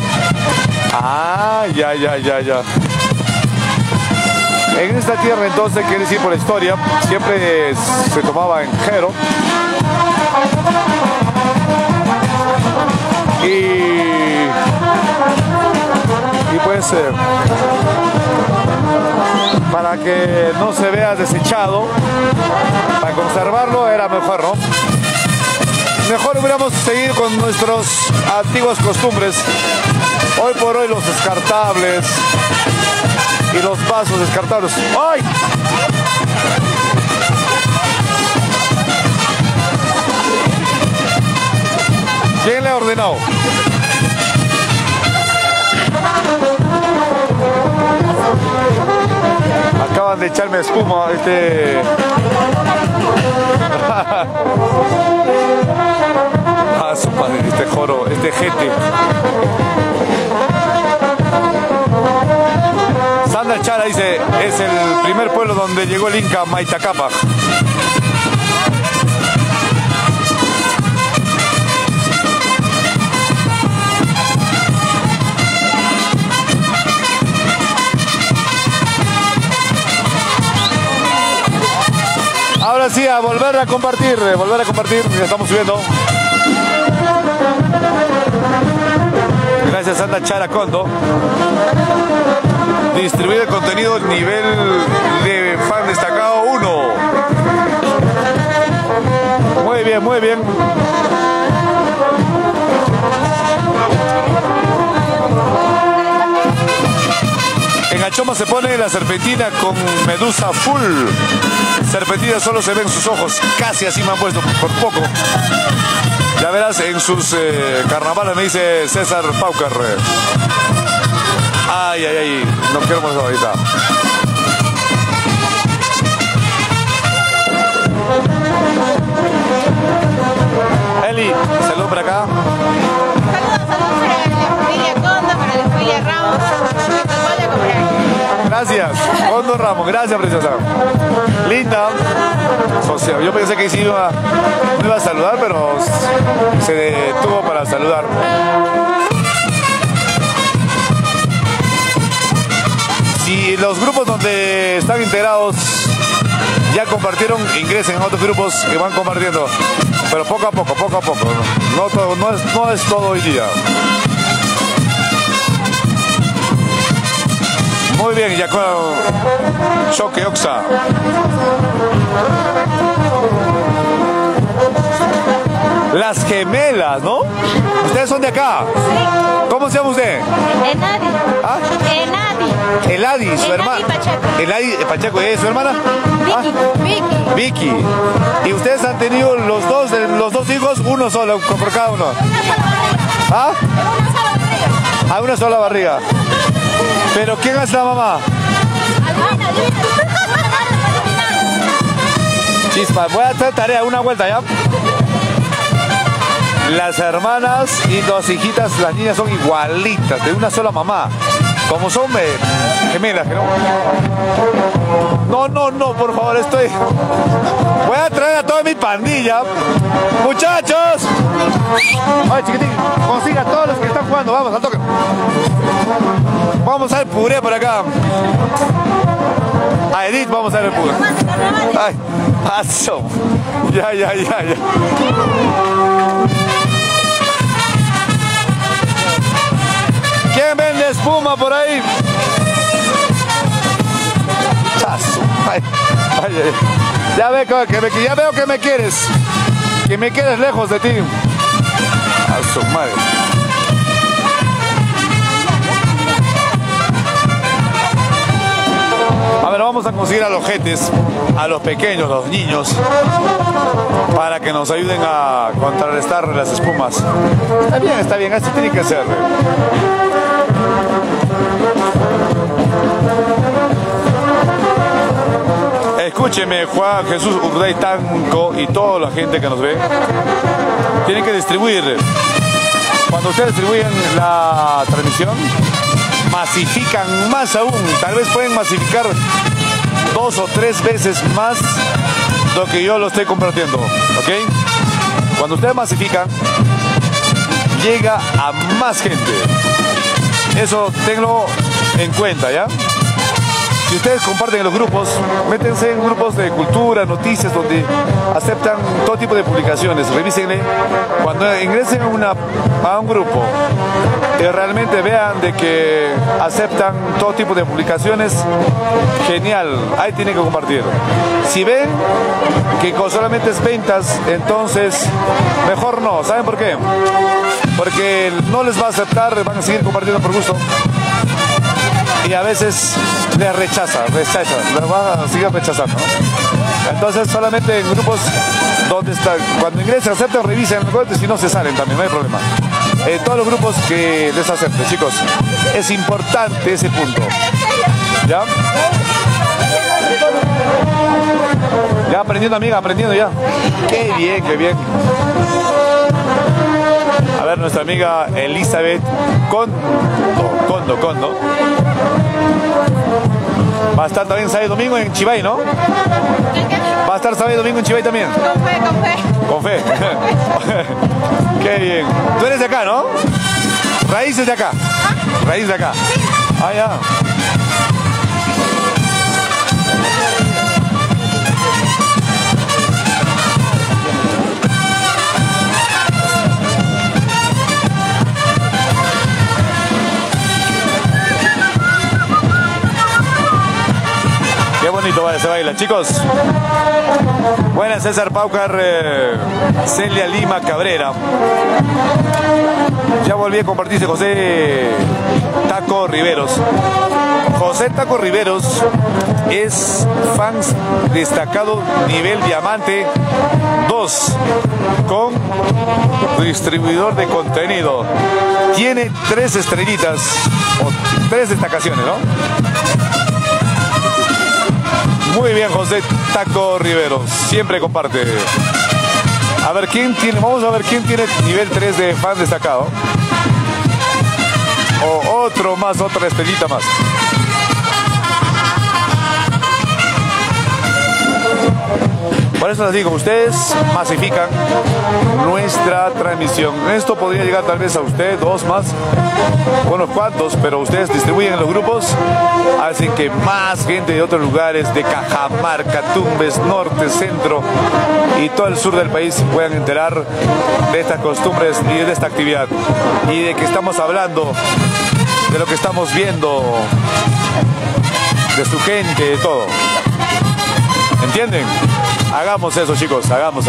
A: Ah, ya. En esta tierra entonces, quiere decir por la historia, siempre se tomaba en jero. Y pues para que no se vea desechado, para conservarlo era mejor, ¿no? Mejor hubiéramos seguido con nuestras antiguas costumbres. Hoy por hoy los descartables y los vasos descartables. ¡Ay! ¿Quién le ha ordenado? Acaban de echarme espuma, ah, su padre, este joro, este jete. Sandra Chara dice, es el primer pueblo donde llegó el Inca Maitacapa. Ahora sí, a volver a compartir, ya estamos subiendo. Gracias Sandra Chara Condo. Distribuir el contenido nivel de fan destacado 1. Muy bien, muy bien. En Achoma se pone la serpentina con medusa full. Serpentina solo se ven sus ojos. Casi así me han puesto, por poco. Ya verás en sus carnavales, me dice César Paucar. Ay, no queremos ahorita. Eli, saludos por acá.
C: Saludos para la familia Condo, para la familia Ramos.
A: Gracias, Condo Ramos, gracias preciosa. Linda. Yo pensé que sí no iba a saludar, pero se detuvo para saludar. Si los grupos donde están integrados ya compartieron, ingresen a otros grupos que van compartiendo. Pero poco a poco. No es todo hoy día. Muy bien, ya con Choque Oxa. Las gemelas, ¿no? Ustedes son de acá.
B: Sí.
A: ¿Cómo se llama usted?
B: Enadi.
A: ¿Ah?
B: Enadi.
A: Eladi, su hermana. Eladi Pacheco, ¿y su hermana? Vicky. ¿Y ustedes han tenido los dos hijos, uno solo, por cada uno? ¿Ah? A una sola barriga. ¿Pero quién es la mamá? Chispa, voy a hacer tarea, una vuelta ya. Las hermanas y dos hijitas, las niñas son igualitas, de una sola mamá. Como son gemelas, ¿no? No, por favor, estoy... Voy a traer a toda mi pandilla. Muchachos. Ay, chiquitín, consiga a todos los que están jugando. Vamos, al toque. Vamos a ver puré por acá. A Edith vamos a ver el puré. Ay, paso. Ya. ¿Quién vende espuma por ahí? Chazo. Ay. Ya veo que me quieres. Que me quedes lejos de ti. A su madre. A ver, vamos a conseguir a los jetes, a los pequeños, los niños, para que nos ayuden a contrarrestar las espumas. Está bien, así tiene que ser. Escúcheme, Juan Jesús Urday Tanco y toda la gente que nos ve. Tienen que distribuir. Cuando ustedes distribuyen la transmisión, masifican más aún. Tal vez pueden masificar 2 o 3 veces más lo que yo lo estoy compartiendo. ¿Ok? Cuando ustedes masifican, llega a más gente. Eso tenlo en cuenta, ¿ya? Si ustedes comparten en los grupos, métense en grupos de cultura, noticias, donde aceptan todo tipo de publicaciones. Revísenle. Cuando ingresen a un grupo y realmente vean de que aceptan todo tipo de publicaciones, genial, ahí tienen que compartir. Si ven que solamente es ventas, entonces mejor no. ¿Saben por qué? Porque no les va a aceptar, van a seguir compartiendo por gusto. Y a veces les rechaza, les va a seguir rechazando, ¿no? Entonces solamente en grupos donde está, cuando ingresen, acepten, revisen, si no se salen también, no hay problema. Todos los grupos que les acepten, chicos, es importante ese punto. ¿Ya? Ya aprendiendo, amiga, aprendiendo ya. Qué bien. A ver, nuestra amiga Elizabeth Condo. Va a estar también sábado y domingo en Chivay, ¿no? Va a estar sábado y domingo en Chivay también. Con fe. Qué bien. Tú eres de acá, ¿no? Raíces de acá. Raíz de acá. Ah, ya. Qué bonito se baila, chicos. Buenas, César Paucar, Celia Lima Cabrera. Ya volví a compartirse José Taco Riveros. José Taco Riveros es fans destacado nivel diamante 2 con distribuidor de contenido. Tiene 3 estrellitas o 3 destacaciones, ¿no? Muy bien, José Taco Riveros. Siempre comparte. A ver, vamos a ver quién tiene nivel 3 de fan destacado. O otra estrellita más. Por eso les digo, ustedes masifican nuestra transmisión. Esto podría llegar tal vez a usted, 2 más, unos cuantos, pero ustedes distribuyen en los grupos, hacen que más gente de otros lugares, de Cajamarca, Tumbes, Norte, Centro y todo el sur del país puedan enterar de estas costumbres y de esta actividad. Y de que estamos hablando, de lo que estamos viendo, de su gente, de todo. ¿Entienden? Hagamos eso, chicos, hagamos.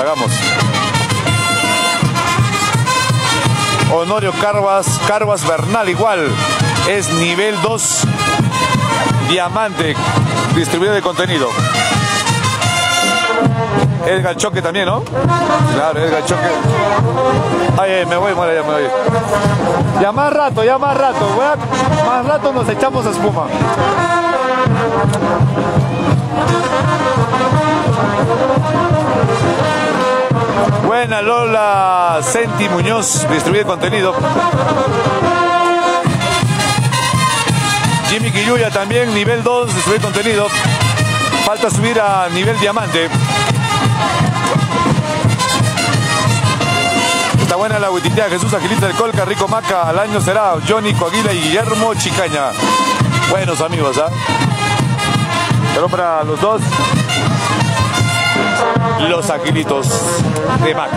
A: Honorio Carvas Bernal igual, es nivel 2 diamante, distribuidor de contenido. Edgar Choque también, ¿no? Claro, Edgar Choque. Ay, me voy. Ya más rato. Más rato nos echamos espuma. Buena Lola Senti Muñoz, distribuye contenido. Jimmy Quilluya también, nivel 2 de subir contenido. Falta subir a nivel diamante. Está buena la huititea. Jesús Agilita del Colca, Rico Maca, al año será Johnny Coaguila y Guillermo Chicaña. Buenos amigos, ¿ah? Pero para los dos, los Agilitos de Maca.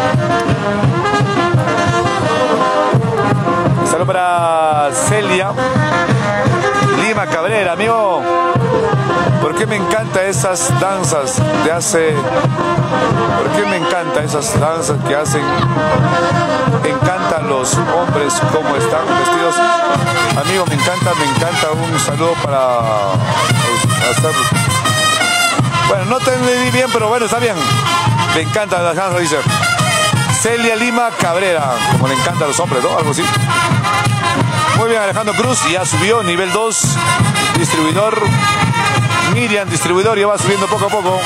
A: Saludos para Celia Lima Cabrera, amigo. ¿Por qué me encantan esas danzas de hace? ¿Por qué me encantan esas danzas que hacen? Me encantan los hombres cómo están vestidos. Amigo, me encanta. Un saludo para hacer. Bueno, no te entendí bien, pero bueno, está bien. Me encantan las danzas, dice Celia Lima Cabrera. Como le encantan a los hombres, ¿no? Algo así. Muy bien, Alejandro Cruz, ya subió, nivel 2, distribuidor. Miriam, distribuidor, ya va subiendo poco a poco.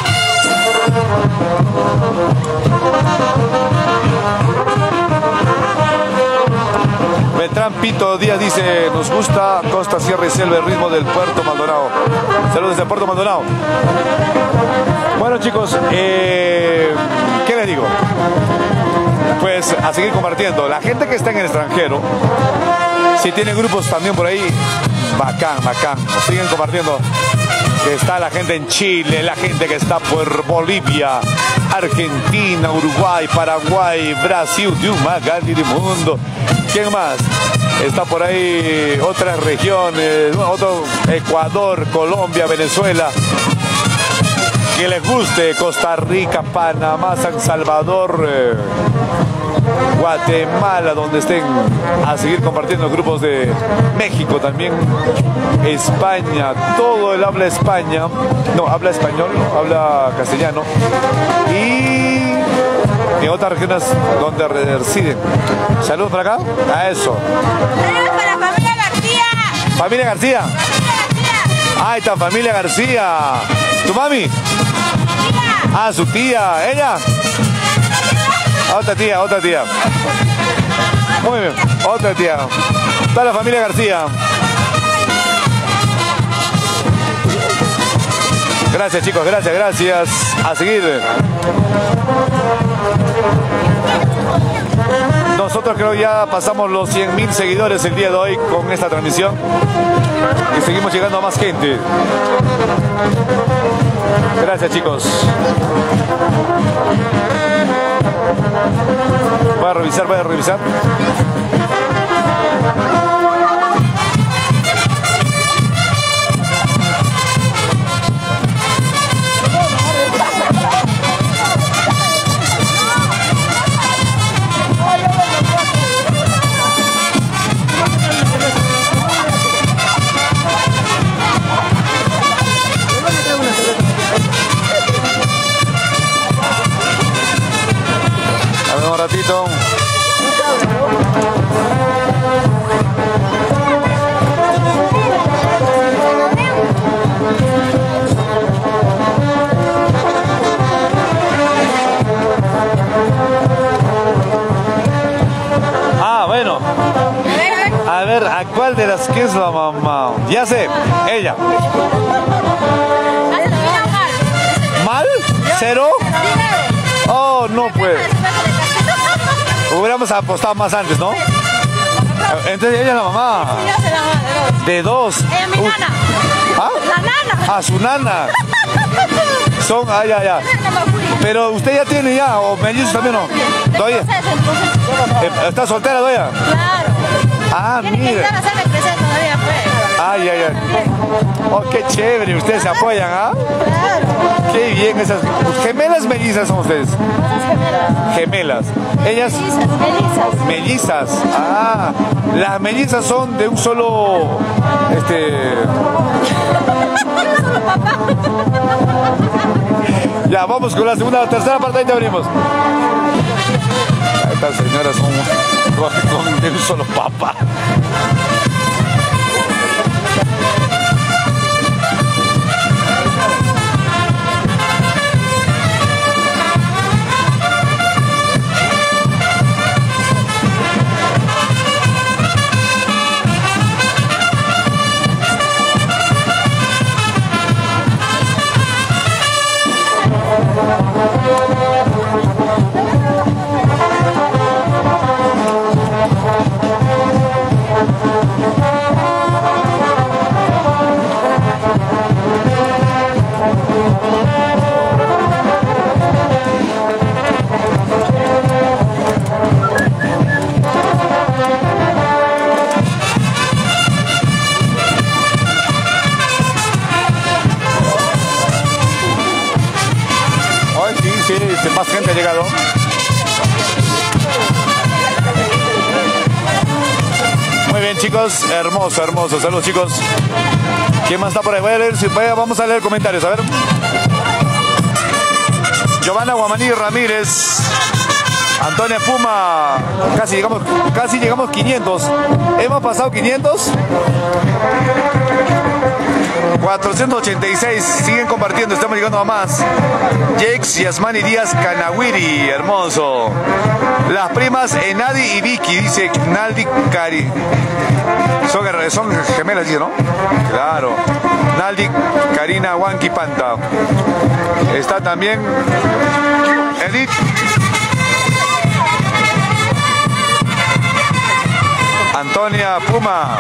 A: Beltrán Pito Díaz dice, nos gusta Costa, Sierra y Selva, el ritmo del Puerto Maldonado. Saludos desde Puerto Maldonado. Bueno, chicos, ¿qué les digo? Pues a seguir compartiendo. La gente que está en el extranjero, si tiene grupos también por ahí, bacán. Siguen compartiendo. Está la gente en Chile, la gente que está por Bolivia, Argentina, Uruguay, Paraguay, Brasil, Dios más grande del mundo. ¿Quién más? Está por ahí otras regiones, otro Ecuador, Colombia, Venezuela. Que les guste Costa Rica, Panamá, San Salvador, Guatemala, donde estén, a seguir compartiendo grupos de México también, España, todo el habla España, no, habla español, no, habla castellano, y en otras regiones donde residen. Saludos para acá, a eso.
B: Saludos para Familia García.
A: Familia García. Ahí está, Familia García. ¿Tu mami? Ah, su tía, ¿ella? Otra tía. Muy bien, otra tía. Está la familia García. Gracias, chicos, gracias. A seguir. Nosotros creo ya pasamos los 100.000 seguidores el día de hoy con esta transmisión. Y seguimos llegando a más gente. Gracias, chicos. Voy a revisar. A ver un ratito. Bueno. A ver, ¿a cuál de las que es la mamá? Ya sé, ella. ¿Mal? ¿Cero? Oh, no pues. Hubiéramos apostado más antes, ¿no? Entonces ella es la mamá. De dos.
B: Ella es mi nana.
A: ¿Ah?
B: La nana.
A: Ah, su nana. Son, ya. Pero usted ya tiene ya, o mellizos también, ¿no? ¿Todavía? ¿Está soltera todavía?
B: Claro.
A: Ah,
B: tiene
A: mire.
B: que estar a hacerme crecer todavía, pues.
A: Ay. Oh, qué chévere, ustedes se apoyan, ¿ah?
B: Claro.
A: Qué bien esas. ¿Gemelas mellizas son ustedes? Gemelas. Ellas. Mellizas. Ah, las mellizas son de un solo. Ya, vamos con la segunda, tercera parte y te abrimos. Estas señoras son de un solo papá. vez más gente ha llegado. Muy bien, chicos, hermoso, hermoso. Saludos, chicos. ¿Quién más está por ahí? Vamos a leer comentarios, a ver. Giovanna Guamaní Ramírez. Antonia Puma. Casi llegamos 500. ¿Hemos pasado 500? 486. Siguen compartiendo, estamos llegando a más. Jakes Yasmani Díaz Canawiri. Hermoso. Las primas Enadi y Vicky, dice Naldi Cari. Son gemelas, dice, ¿no? Claro. Naldi Karina Wanki Panta. Está también Edith. Antonia Puma.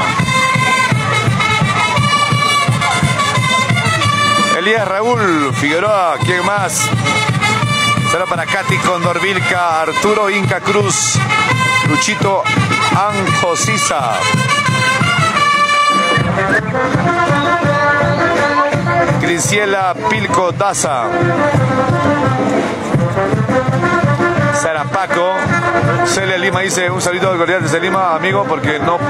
A: Elías Raúl Figueroa. ¿Quién más? Será para Katy Condorvilca, Arturo Inca Cruz, Luchito Anjosisa. Crisiela Pilco Daza. Sara Paco. Celia Lima dice un saludo cordial desde Lima, amigo, porque no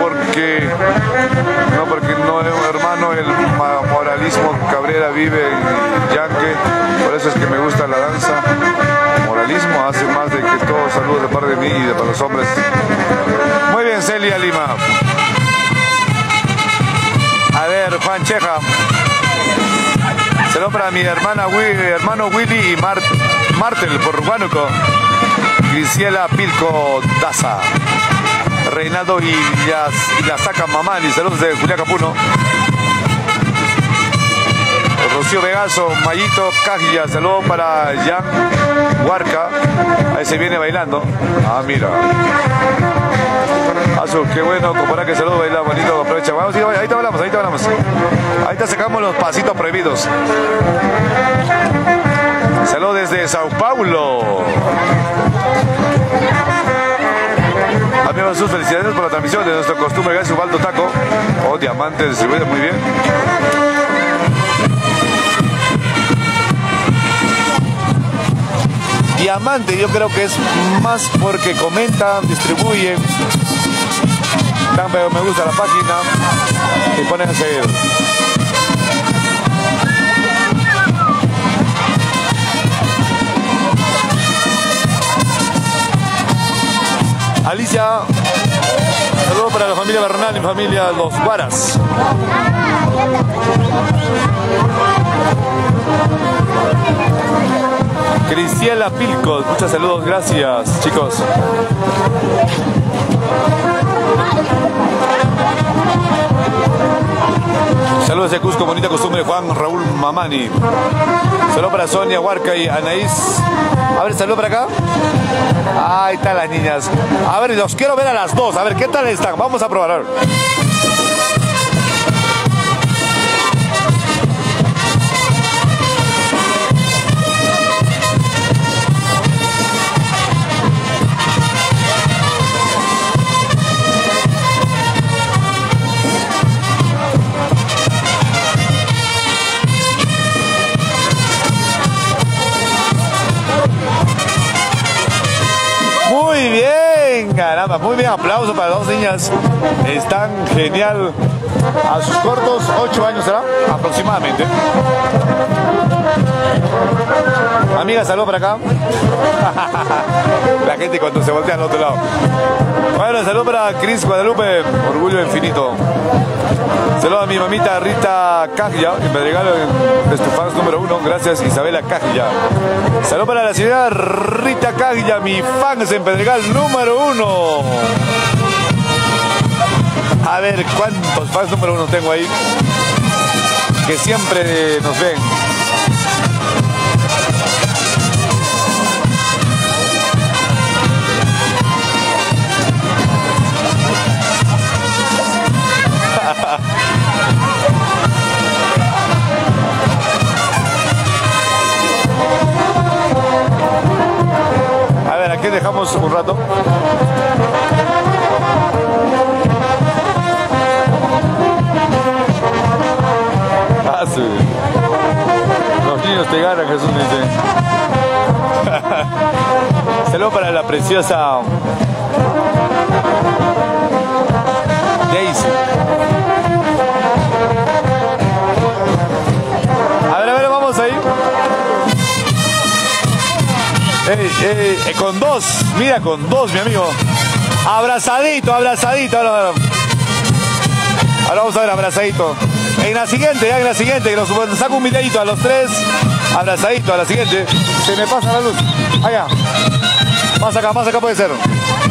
A: hermano, el moralismo Cabrera vive en Yaque, por eso es que me gusta la danza. Moralismo hace más de que todo. Saludos de parte de mí y de para los hombres. Muy bien, Celia Lima. A ver, Juan Cheja. Saludos para mi hermano Willy y Martel por Huánuco. Griciela Pilco Daza. Reinaldo y la saca Mamani. Saludos de Julián Capuno. Rocío Vegaso, Mayito Cajilla. Saludos para Jan Huarca. Ahí se viene bailando. Ah, mira. Azul, qué bueno, comparar que saludos, baila bonito, aprovecha. Vamos, sí, ahí te hablamos. Ahí te sacamos los pasitos prohibidos. Saludos desde Sao Paulo. Amigos, sus felicidades por la transmisión de nuestro costumbre. Gracias, Ubaldo Taco. Oh, diamante distribuido muy bien. Diamante, yo creo que es más porque comentan, distribuyen, dan me gusta a la página y ponen a seguir. Alicia, saludos para la familia Bernal y familia Los Guaras. Crisiela Pilco, muchos saludos, gracias, chicos. Saludos de Cusco, bonita costumbre, Juan Raúl Mamani. Saludos para Sonia Huarca y Anaís. A ver, saludos para acá. Ahí están las niñas. A ver, los quiero ver a las dos. A ver, ¿qué tal están? Vamos a probar. A ver. Muy bien, caramba, muy bien, aplauso para las dos niñas, están genial, a sus cortos 8 años será, aproximadamente. Amiga, saludos para acá. La gente cuando se voltea al otro lado. Bueno, saludos para Cris Guadalupe, orgullo infinito. Saludos a mi mamita Rita Cajilla, que me regalo de tu fans número 1. Gracias, Isabela Cajilla. Saludos para la señora Rita Cajilla, mi fans en Pedregal número 1. A ver, ¿cuántos fans número 1 tengo ahí? Que siempre nos ven. A ver, aquí dejamos un rato. Ah, sí. Los niños te ganan, Jesús dice. preciosa Daisy. A ver, vamos ahí. Con dos, mira, con dos, mi amigo. Abrazadito. Ahora vamos a ver, abrazadito. En la siguiente, que nos saco un videito a los tres. Abrazadito, a la siguiente. Se me pasa la luz. Allá. Más acá puede ser.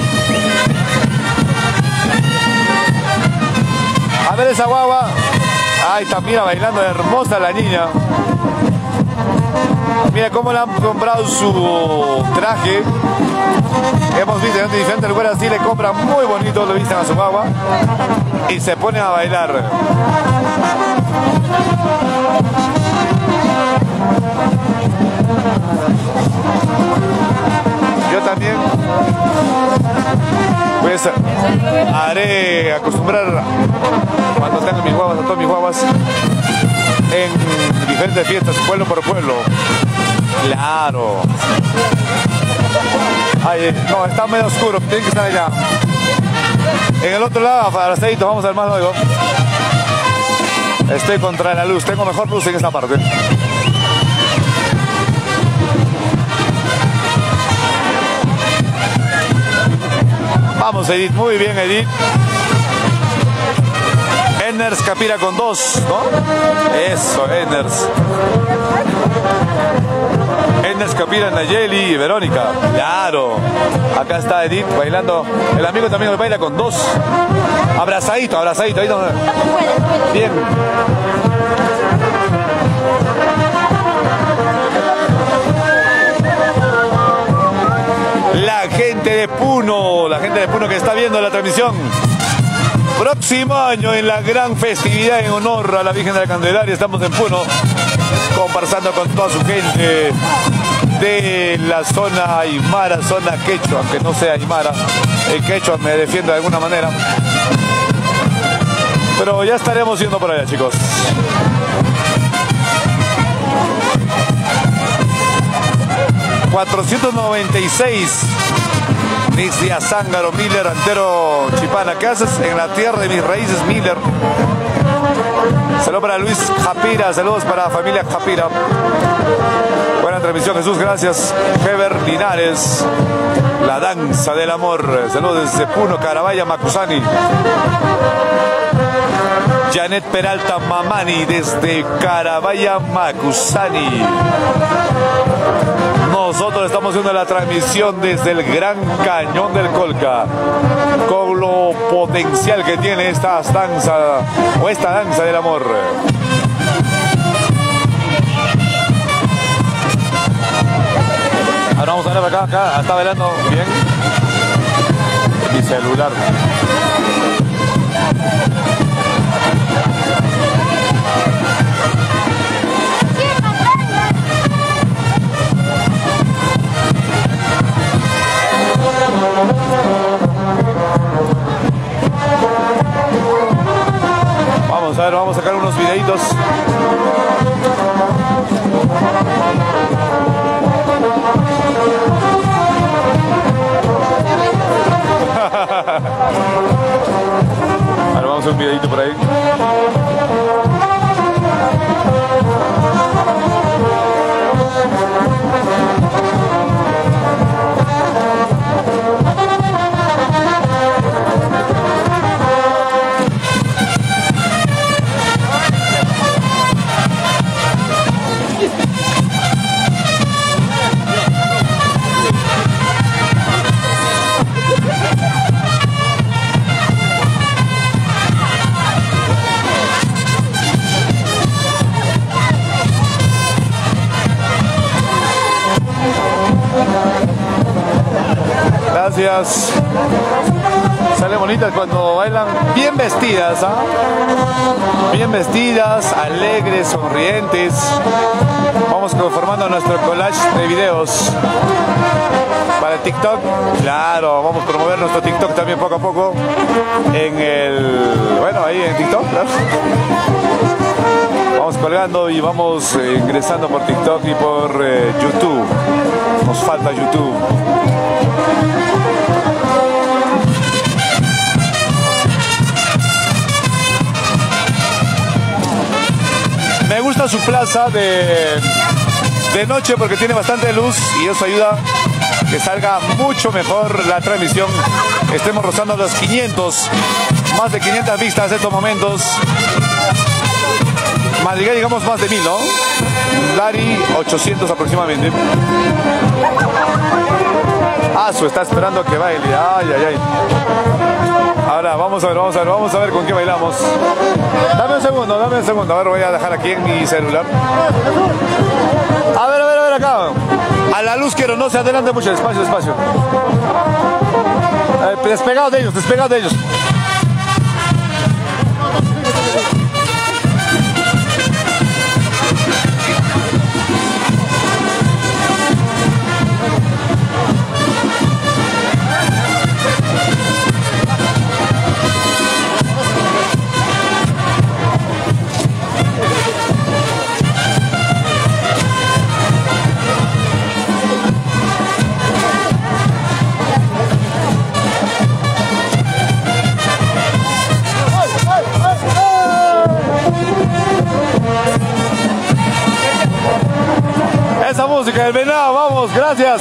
A: A ver esa guagua. Ahí está, mira, bailando hermosa la niña. Mira cómo le han comprado su traje. Hemos visto en diferentes lugares así, le compran muy bonito, lo visten a su guagua y se ponen a bailar. Yo también pues haré acostumbrar cuando tenga mis guaguas, a todas mis guaguas en diferentes fiestas, pueblo por pueblo. Claro. Ay, no, está medio oscuro, tiene que estar allá. En el otro lado, abrazadito, vamos a ver más luego. Estoy contra la luz, tengo mejor luz en esta parte. Vamos, Edith, muy bien, Edith. Enners Capira con dos, ¿no? Eso, Enners. Enners Capira, Nayeli y Verónica. Claro. Acá está Edith bailando. El amigo también baila con dos. Abrazadito. Ahí no. Bien. La gente de Puno que está viendo la transmisión. Próximo año en la gran festividad en honor a la Virgen de la Candelaria, estamos en Puno, conversando con toda su gente de la zona aymara, zona quechua, aunque no sea aymara, el quechua me defiende de alguna manera. Pero ya estaremos yendo por allá, chicos. $496 dice a Zángaro Miller, Antero Chipana. ¿Qué haces en la tierra de mis raíces, Miller? Saludos para Luis Japira, saludos para la familia Japira. Buena transmisión, Jesús, gracias. Heber Linares, la danza del amor. Saludos desde Puno, Carabaya, Macusani. Janet Peralta Mamani desde Carabaya, Macusani. Nosotros estamos haciendo la transmisión desde el Gran Cañón del Colca, con lo potencial que tiene esta danza del amor. Ahora vamos a ver acá, está bailando bien mi celular. Vamos a ver, vamos a sacar unos videitos. Ahora vamos a hacer un videito por ahí. Gracias. Salen bonitas cuando bailan bien vestidas, ¿ah? Bien vestidas, alegres, sonrientes. Vamos conformando nuestro collage de videos para el TikTok. Claro, vamos a promover nuestro TikTok también poco a poco ahí en TikTok, claro. Vamos colgando y vamos ingresando por TikTok y por YouTube. Nos falta YouTube. Me gusta su plaza de noche porque tiene bastante luz y eso ayuda a que salga mucho mejor la transmisión. Estemos rozando los 500, más de 500 vistas en estos momentos. Madrigal llegamos más de 1000, ¿no? Lari 800 aproximadamente. Asu está esperando que baile. Ay, ay, ay. Ahora vamos a ver con qué bailamos. Dame un segundo. A ver, voy a dejar aquí en mi celular. A ver acá. A la luz quiero, no se adelante mucho, despacio. Despegado de ellos. Esa música, el venado, vamos, gracias.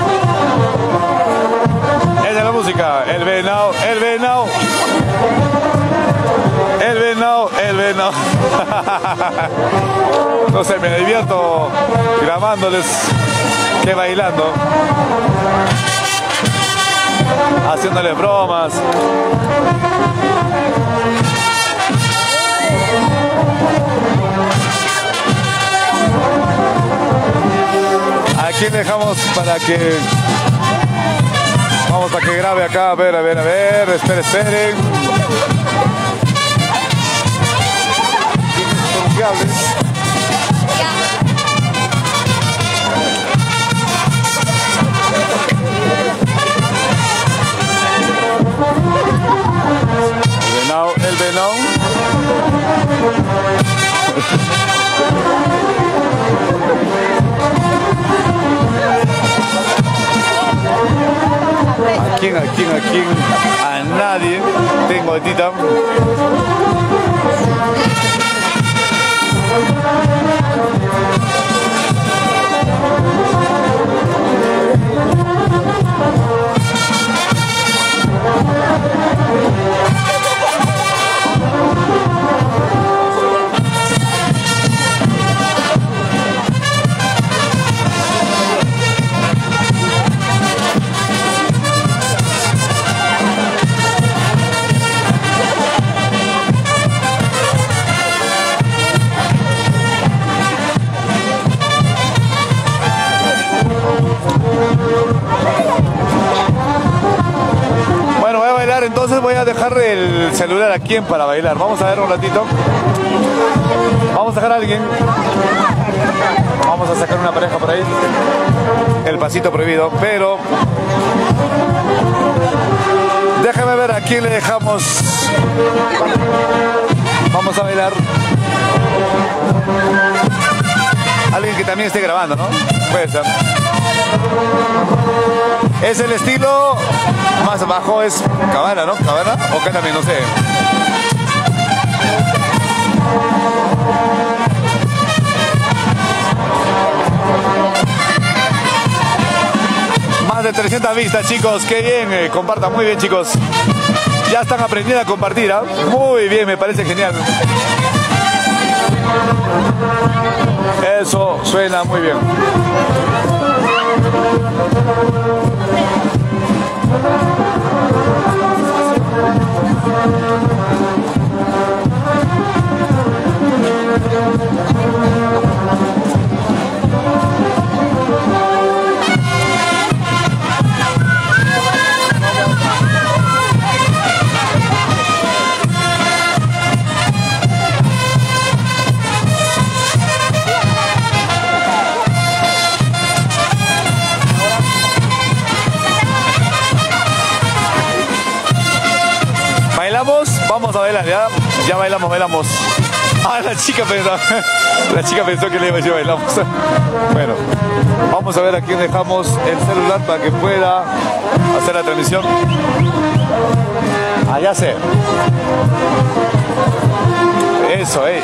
A: Esa es la música, el venado. No sé, me divierto grabándoles que bailando, haciéndoles bromas. Aquí dejamos para que... Vamos a que grabe acá, a ver, esperen. El venado. ¿A quién? A nadie. Tengo a Tita. Bueno, voy a bailar, entonces voy a dejar el celular aquí para bailar. Vamos a ver un ratito. Vamos a dejar a alguien. Vamos a sacar una pareja por ahí. El pasito prohibido, pero... Déjame ver a quién le dejamos. Vamos a bailar. Alguien que también esté grabando, ¿no? Puede ser. Es el estilo más abajo, es Cabana, ¿no? Cabana, o acá también, no sé. Más de 300 vistas, chicos, qué bien, compartan muy bien, chicos. Ya están aprendiendo a compartir, ¿ah? Muy bien, me parece genial. Eso suena muy bien. Vamos a bailar, ya bailamos. Ah, la chica pensó que le iba a decir bailamos. Bueno, vamos a ver a quién dejamos el celular para que pueda hacer la transmisión. Ah, ya sé. Eso, ey.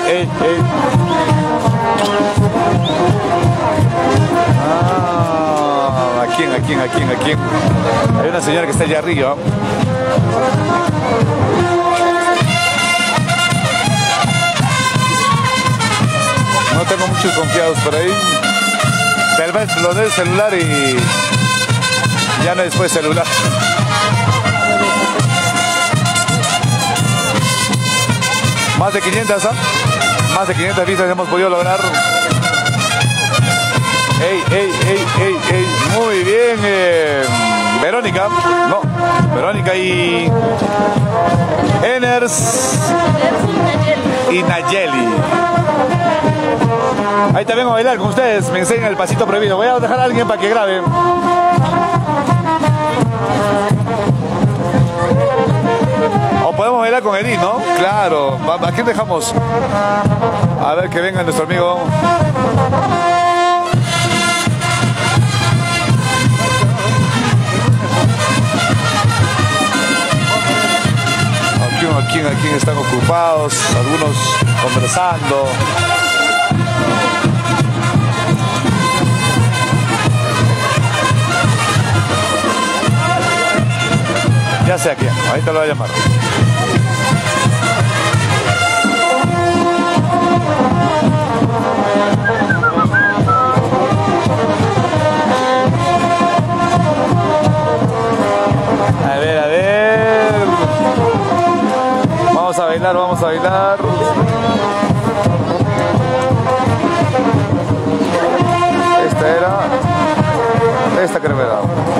A: ¿A quién? Hay una señora que está allá arriba. No tengo muchos confiados por ahí. Tal vez lo del celular y ya no después celular. Más de 500, ¿ah? Más de 500 vistas hemos podido lograr. ¡Ey! Muy bien, Verónica. No, Verónica y Eners y Nayeli. Ahí te vengo a bailar con ustedes. Me enseñan el pasito prohibido. Voy a dejar a alguien para que grabe. O podemos bailar con Edith, ¿no? Claro. ¿A quién dejamos? A ver que venga nuestro amigo. ¿A quién están ocupados? Algunos conversando. Ya sé a quién, ahorita lo voy a llamar. A ver. Vamos a bailar. Esta creo que era.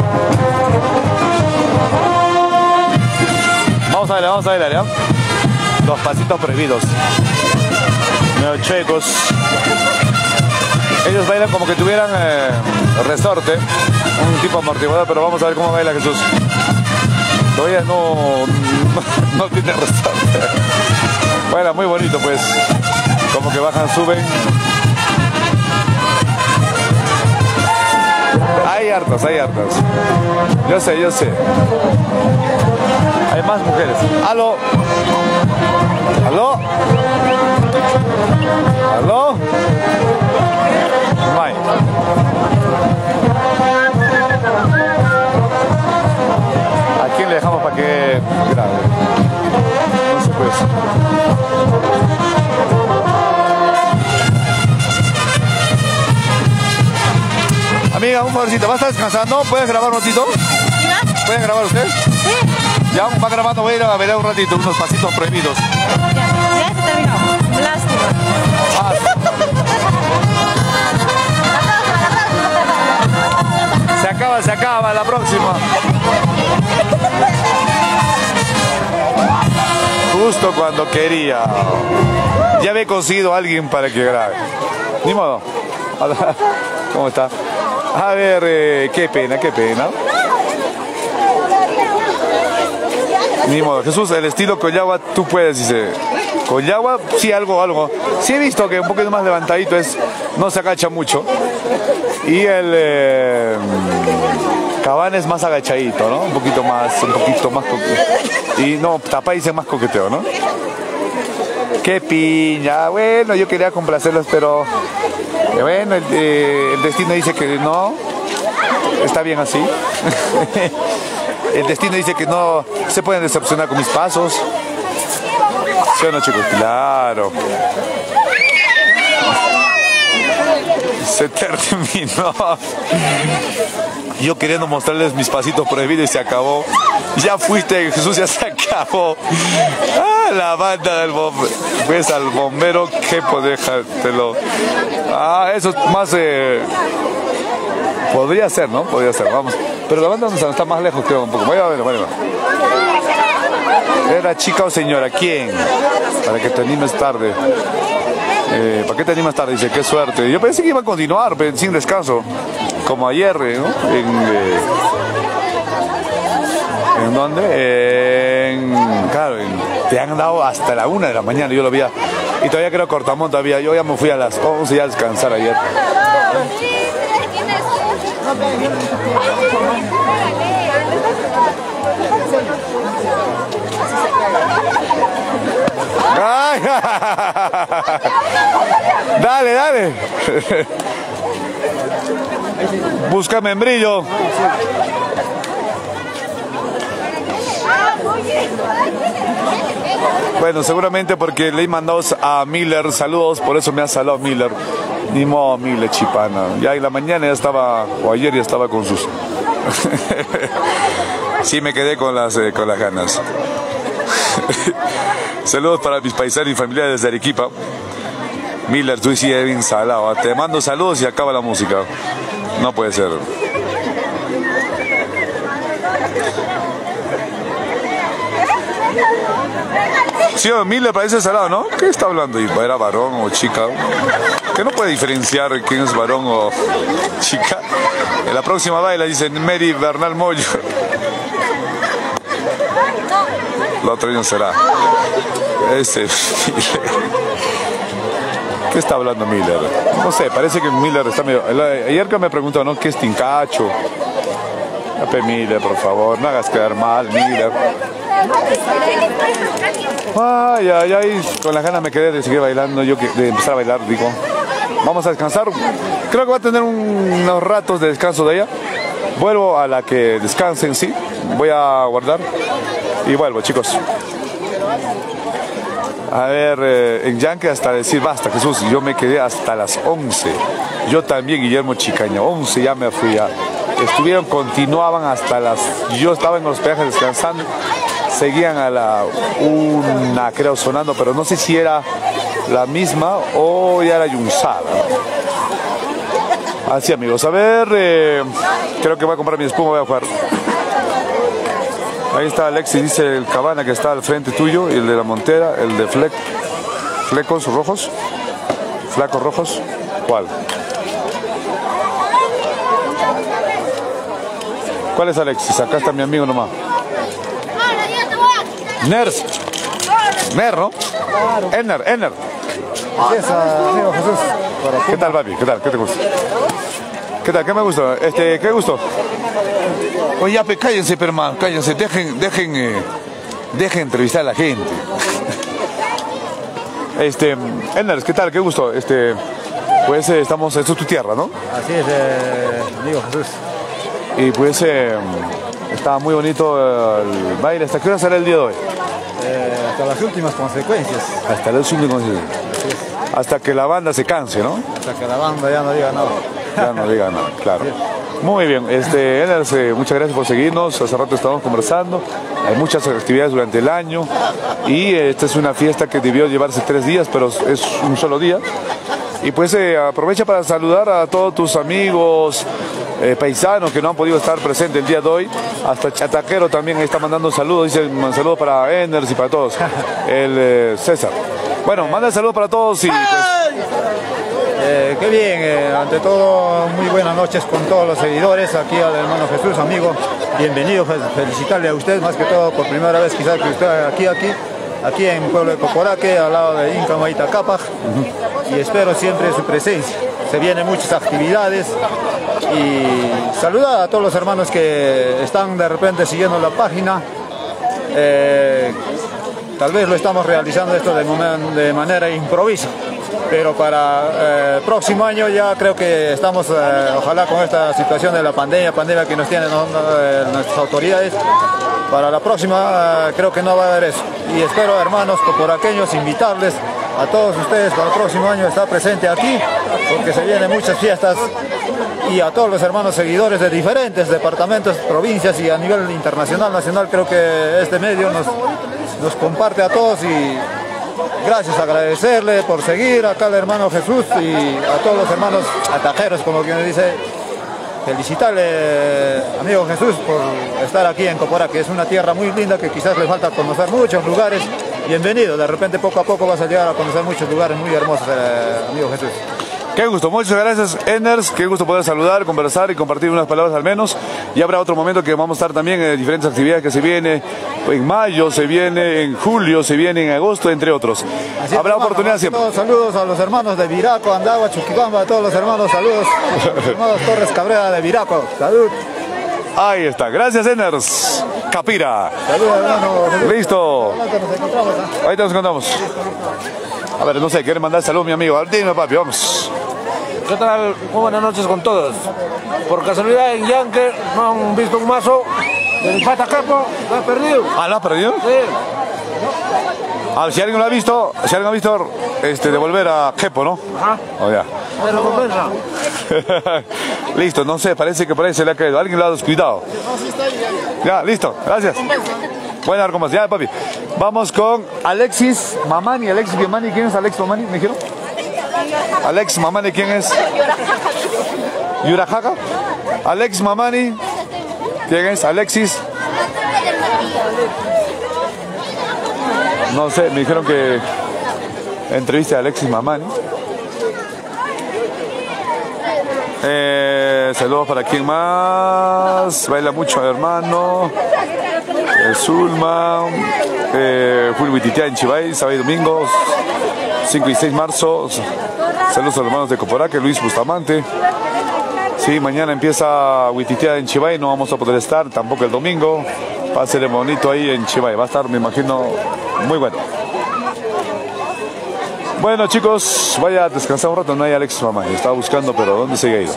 A: Vamos a bailar, ¿ya? Los pasitos prohibidos. Medio chuecos. Ellos bailan como que tuvieran resorte, un tipo amortiguador, pero vamos a ver cómo baila Jesús. Todavía no tiene resorte. Baila muy bonito, pues. Como que bajan, suben. Hay hartas. Yo sé. Hay más mujeres. ¿Aló? No hay. ¿A quién le dejamos para que grabe? No sé, pues. Amiga, un favorcito, ¿va a estar descansando? ¿Puedes grabar un ratito? ¿Pueden grabar ustedes?
B: Sí.
A: Ya va grabando, voy a ir a ver un ratito unos pasitos prohibidos.
B: Ya se terminó. Lástima.
A: Se acaba, la próxima. Justo cuando quería. Ya había conseguido a alguien para que grabe. Ni modo. ¿Cómo está? A ver, qué pena. Ni modo. Jesús, el estilo Collagua, tú puedes, dice. Collagua, sí, algo. Sí he visto que un poquito más levantadito no se agacha mucho. Y el Cabana es más agachadito, ¿no? Un poquito más. Y no, Tapá dice más coqueteo, ¿no? Qué piña. Bueno, yo quería complacerlos, pero bueno, el destino dice que no. Está bien así. El destino dice que no se pueden decepcionar con mis pasos. ¿Sí o no, chicos? Claro. Se terminó. Yo queriendo mostrarles mis pasitos prohibidos y se acabó. Ya fuiste, Jesús, ya se acabó. La banda del bombero. Ves al bombero, que déjatelo. Eso es más... podría ser, ¿no? Podría ser, vamos. Pero la banda está más lejos, creo, un poco. Voy a ver. ¿Era chica o señora? ¿Quién? Para que te animes tarde. ¿Para qué te animas tarde? Dice, qué suerte. Yo pensé que iba a continuar, pero sin descanso. Como ayer, ¿no? ¿En dónde? Claro, te han dado hasta la 1 de la mañana, yo lo vi. Y todavía creo Cortamón todavía. Yo ya me fui a las 11 ya a descansar ayer. Ay, dale, dale. Busca membrillo. Bueno, seguramente porque le he mandado a Miller saludos, por eso me ha saludado Miller. Ni modo, Miller, chipana. Ya en la mañana ya estaba, o ayer ya estaba con sus... Sí, me quedé con las ganas. Saludos para mis paisanos y familiares de Arequipa. Miller, tú sí eres bien salado. Te mando saludos y acaba la música. No puede ser. Sí, Miller parece salado, ¿no? ¿Qué está hablando? ¿Era varón o chica? Que no puede diferenciar quién es varón o chica. En la próxima baila dicen Mary Bernal Moyo. La otra no será. ¿Qué está hablando Miller? No sé, parece que Miller está medio... Ayer que me preguntó, ¿no? ¿Qué es tincacho? Miller, por favor, no hagas quedar mal, Miller. Ay, ay, ay, con las ganas me quedé de seguir bailando, de empezar a bailar, digo. Vamos a descansar. Creo que va a tener unos ratos de descanso de ella. Vuelvo a la que descansen, sí. Voy a guardar y vuelvo, chicos. A ver, en Yankee hasta decir basta, Jesús, yo me quedé hasta las 11. Yo también, Guillermo Chicaña, 11 ya me fui a... continuaban hasta las... Yo estaba en los peajes descansando, seguían a la 1, creo, sonando, pero no sé si era la misma o ya era Yunzada. Así, amigos, a ver, creo que voy a comprar mi espuma, voy a jugar. Ahí está Alexis, dice el Cabana que está al frente tuyo, y el de la Montera, el de flecos rojos, flacos rojos, ¿cuál? ¿Cuál es Alexis? Acá está mi amigo nomás. Ners. Ner, ¿no? Ener.
E: Amigo Jesús.
A: ¿Qué tal, papi? ¿Qué tal? ¿Qué te gusta? ¿Qué tal? ¿Qué me gustó? ¿Qué gustó? Oye, ya, cállense, hermano, cállense. Dejen entrevistar a la gente. Ener, ¿qué tal? ¿Qué gustó? Pues estamos, esto es tu tierra, ¿no?
E: Así es, amigo Jesús.
A: Y pues está muy bonito el baile. ¿Hasta qué hora será el día de hoy?
E: Hasta las últimas consecuencias.
A: Hasta las últimas consecuencias. Hasta que la banda se canse, ¿no?
E: Hasta que la banda ya no diga nada.
A: Ya no diga nada, claro. Muy bien, Ener, muchas gracias por seguirnos. Hace rato estábamos conversando. Hay muchas actividades durante el año. Y esta es una fiesta que debió llevarse 3 días, pero es un solo día. Y pues aprovecha para saludar a todos tus amigos, paisanos que no han podido estar presentes el día de hoy. Hasta Chataquero también está mandando saludos. Dice un saludo para Enders y para todos. El César. Bueno, manda el saludo para todos y pues...
E: Qué bien, ante todo muy buenas noches con todos los seguidores, aquí al hermano Jesús, amigo, bienvenido, felicitarle a usted más que todo por primera vez quizás que usted aquí en Pueblo de Coporaque, al lado de Inca Maita Cápac, y espero siempre su presencia. Se vienen muchas actividades y saludar a todos los hermanos que están de repente siguiendo la página. Tal vez lo estamos realizando esto de manera improvisa, pero para el próximo año ya creo que estamos, ojalá con esta situación de la pandemia que nos tienen nuestras autoridades, para la próxima creo que no va a haber eso. Y espero, hermanos coporaqueños, invitarles a todos ustedes para el próximo año estar presente aquí, porque se vienen muchas fiestas, y a todos los hermanos seguidores de diferentes departamentos, provincias y a nivel internacional, nacional, creo que este medio nos comparte a todos y gracias, agradecerle por seguir acá al hermano Jesús y a todos los hermanos atajeros, como quien dice, felicitarle, amigo Jesús, por estar aquí en Coporaque, que es una tierra muy linda que quizás le falta conocer muchos lugares. Bienvenido, de repente poco a poco vas a llegar a conocer muchos lugares muy hermosos, amigo Jesús.
A: Qué gusto, muchas gracias, Enders, qué gusto poder saludar, conversar y compartir unas palabras al menos. Y habrá otro momento que vamos a estar también en diferentes actividades que se viene en mayo, se viene en julio, se viene en agosto, entre otros.
E: Así
A: habrá
E: hermano,
A: oportunidad siempre.
E: Saludos a los hermanos de Viraco, Andagua, Chuquibamba, a todos los hermanos, saludos. A los hermanos Torres Cabrera de Viraco, salud.
A: Ahí está. Gracias, Enders. Capira.
E: Saludos, hermano.
A: Listo.
E: Nos encontramos, ¿ah?
A: Ahorita nos encontramos. A ver, no sé, ¿quiere mandar salud, mi amigo? Dime, papi, vamos.
F: ¿Qué tal? Muy buenas noches con todos. Por casualidad en Yankee no han visto un mazo del Pata Capo, lo ha perdido.
A: Ah, ¿lo has perdido?
F: Sí.
A: Ah, si alguien lo ha visto, devolver a Kepo, ¿no?
F: Ajá.
A: Oh, ya.
F: Me recompensa.
A: Listo, no sé, parece que por ahí se le ha caído. Alguien lo ha descuidado. Ya, listo, gracias. Buena más. Ya, papi. Vamos con Alexis Mamani. Alexis Mamani, ¿quién es Alexis Mamani? ¿Me dijeron? Alex Mamani, ¿quién es? Yurajaca. Alex Mamani. ¿Quién es? Alexis. No sé, me dijeron que entreviste a Alexis Mamani. Saludos para quien más. Baila mucho, hermano. Zulma. Fulvititia en Chivay, sábado y domingo, 5 y 6 de marzo. Saludos a los hermanos de Coporaque, Luis Bustamante. Sí, mañana empieza Huititia en Chivay, no vamos a poder estar, tampoco el domingo. Va a ser bonito ahí en Chivay, va a estar, me imagino, muy bueno. Bueno, chicos, vaya a descansar un rato, no hay Alex Mamani, estaba buscando, pero ¿dónde se ha ido?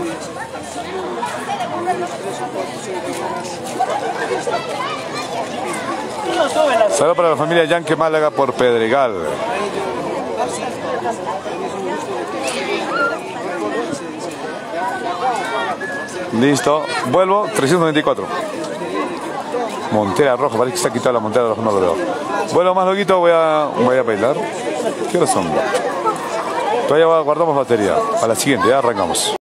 A: Saludos para la familia Yankee Málaga por Pedregal. Listo, vuelvo, 394. Montera roja, parece que se ha quitado la montera roja, no lo veo. Vuelvo más loquito, voy a bailar. ¿Qué horas son? Todavía guardamos batería. A la siguiente, ya arrancamos.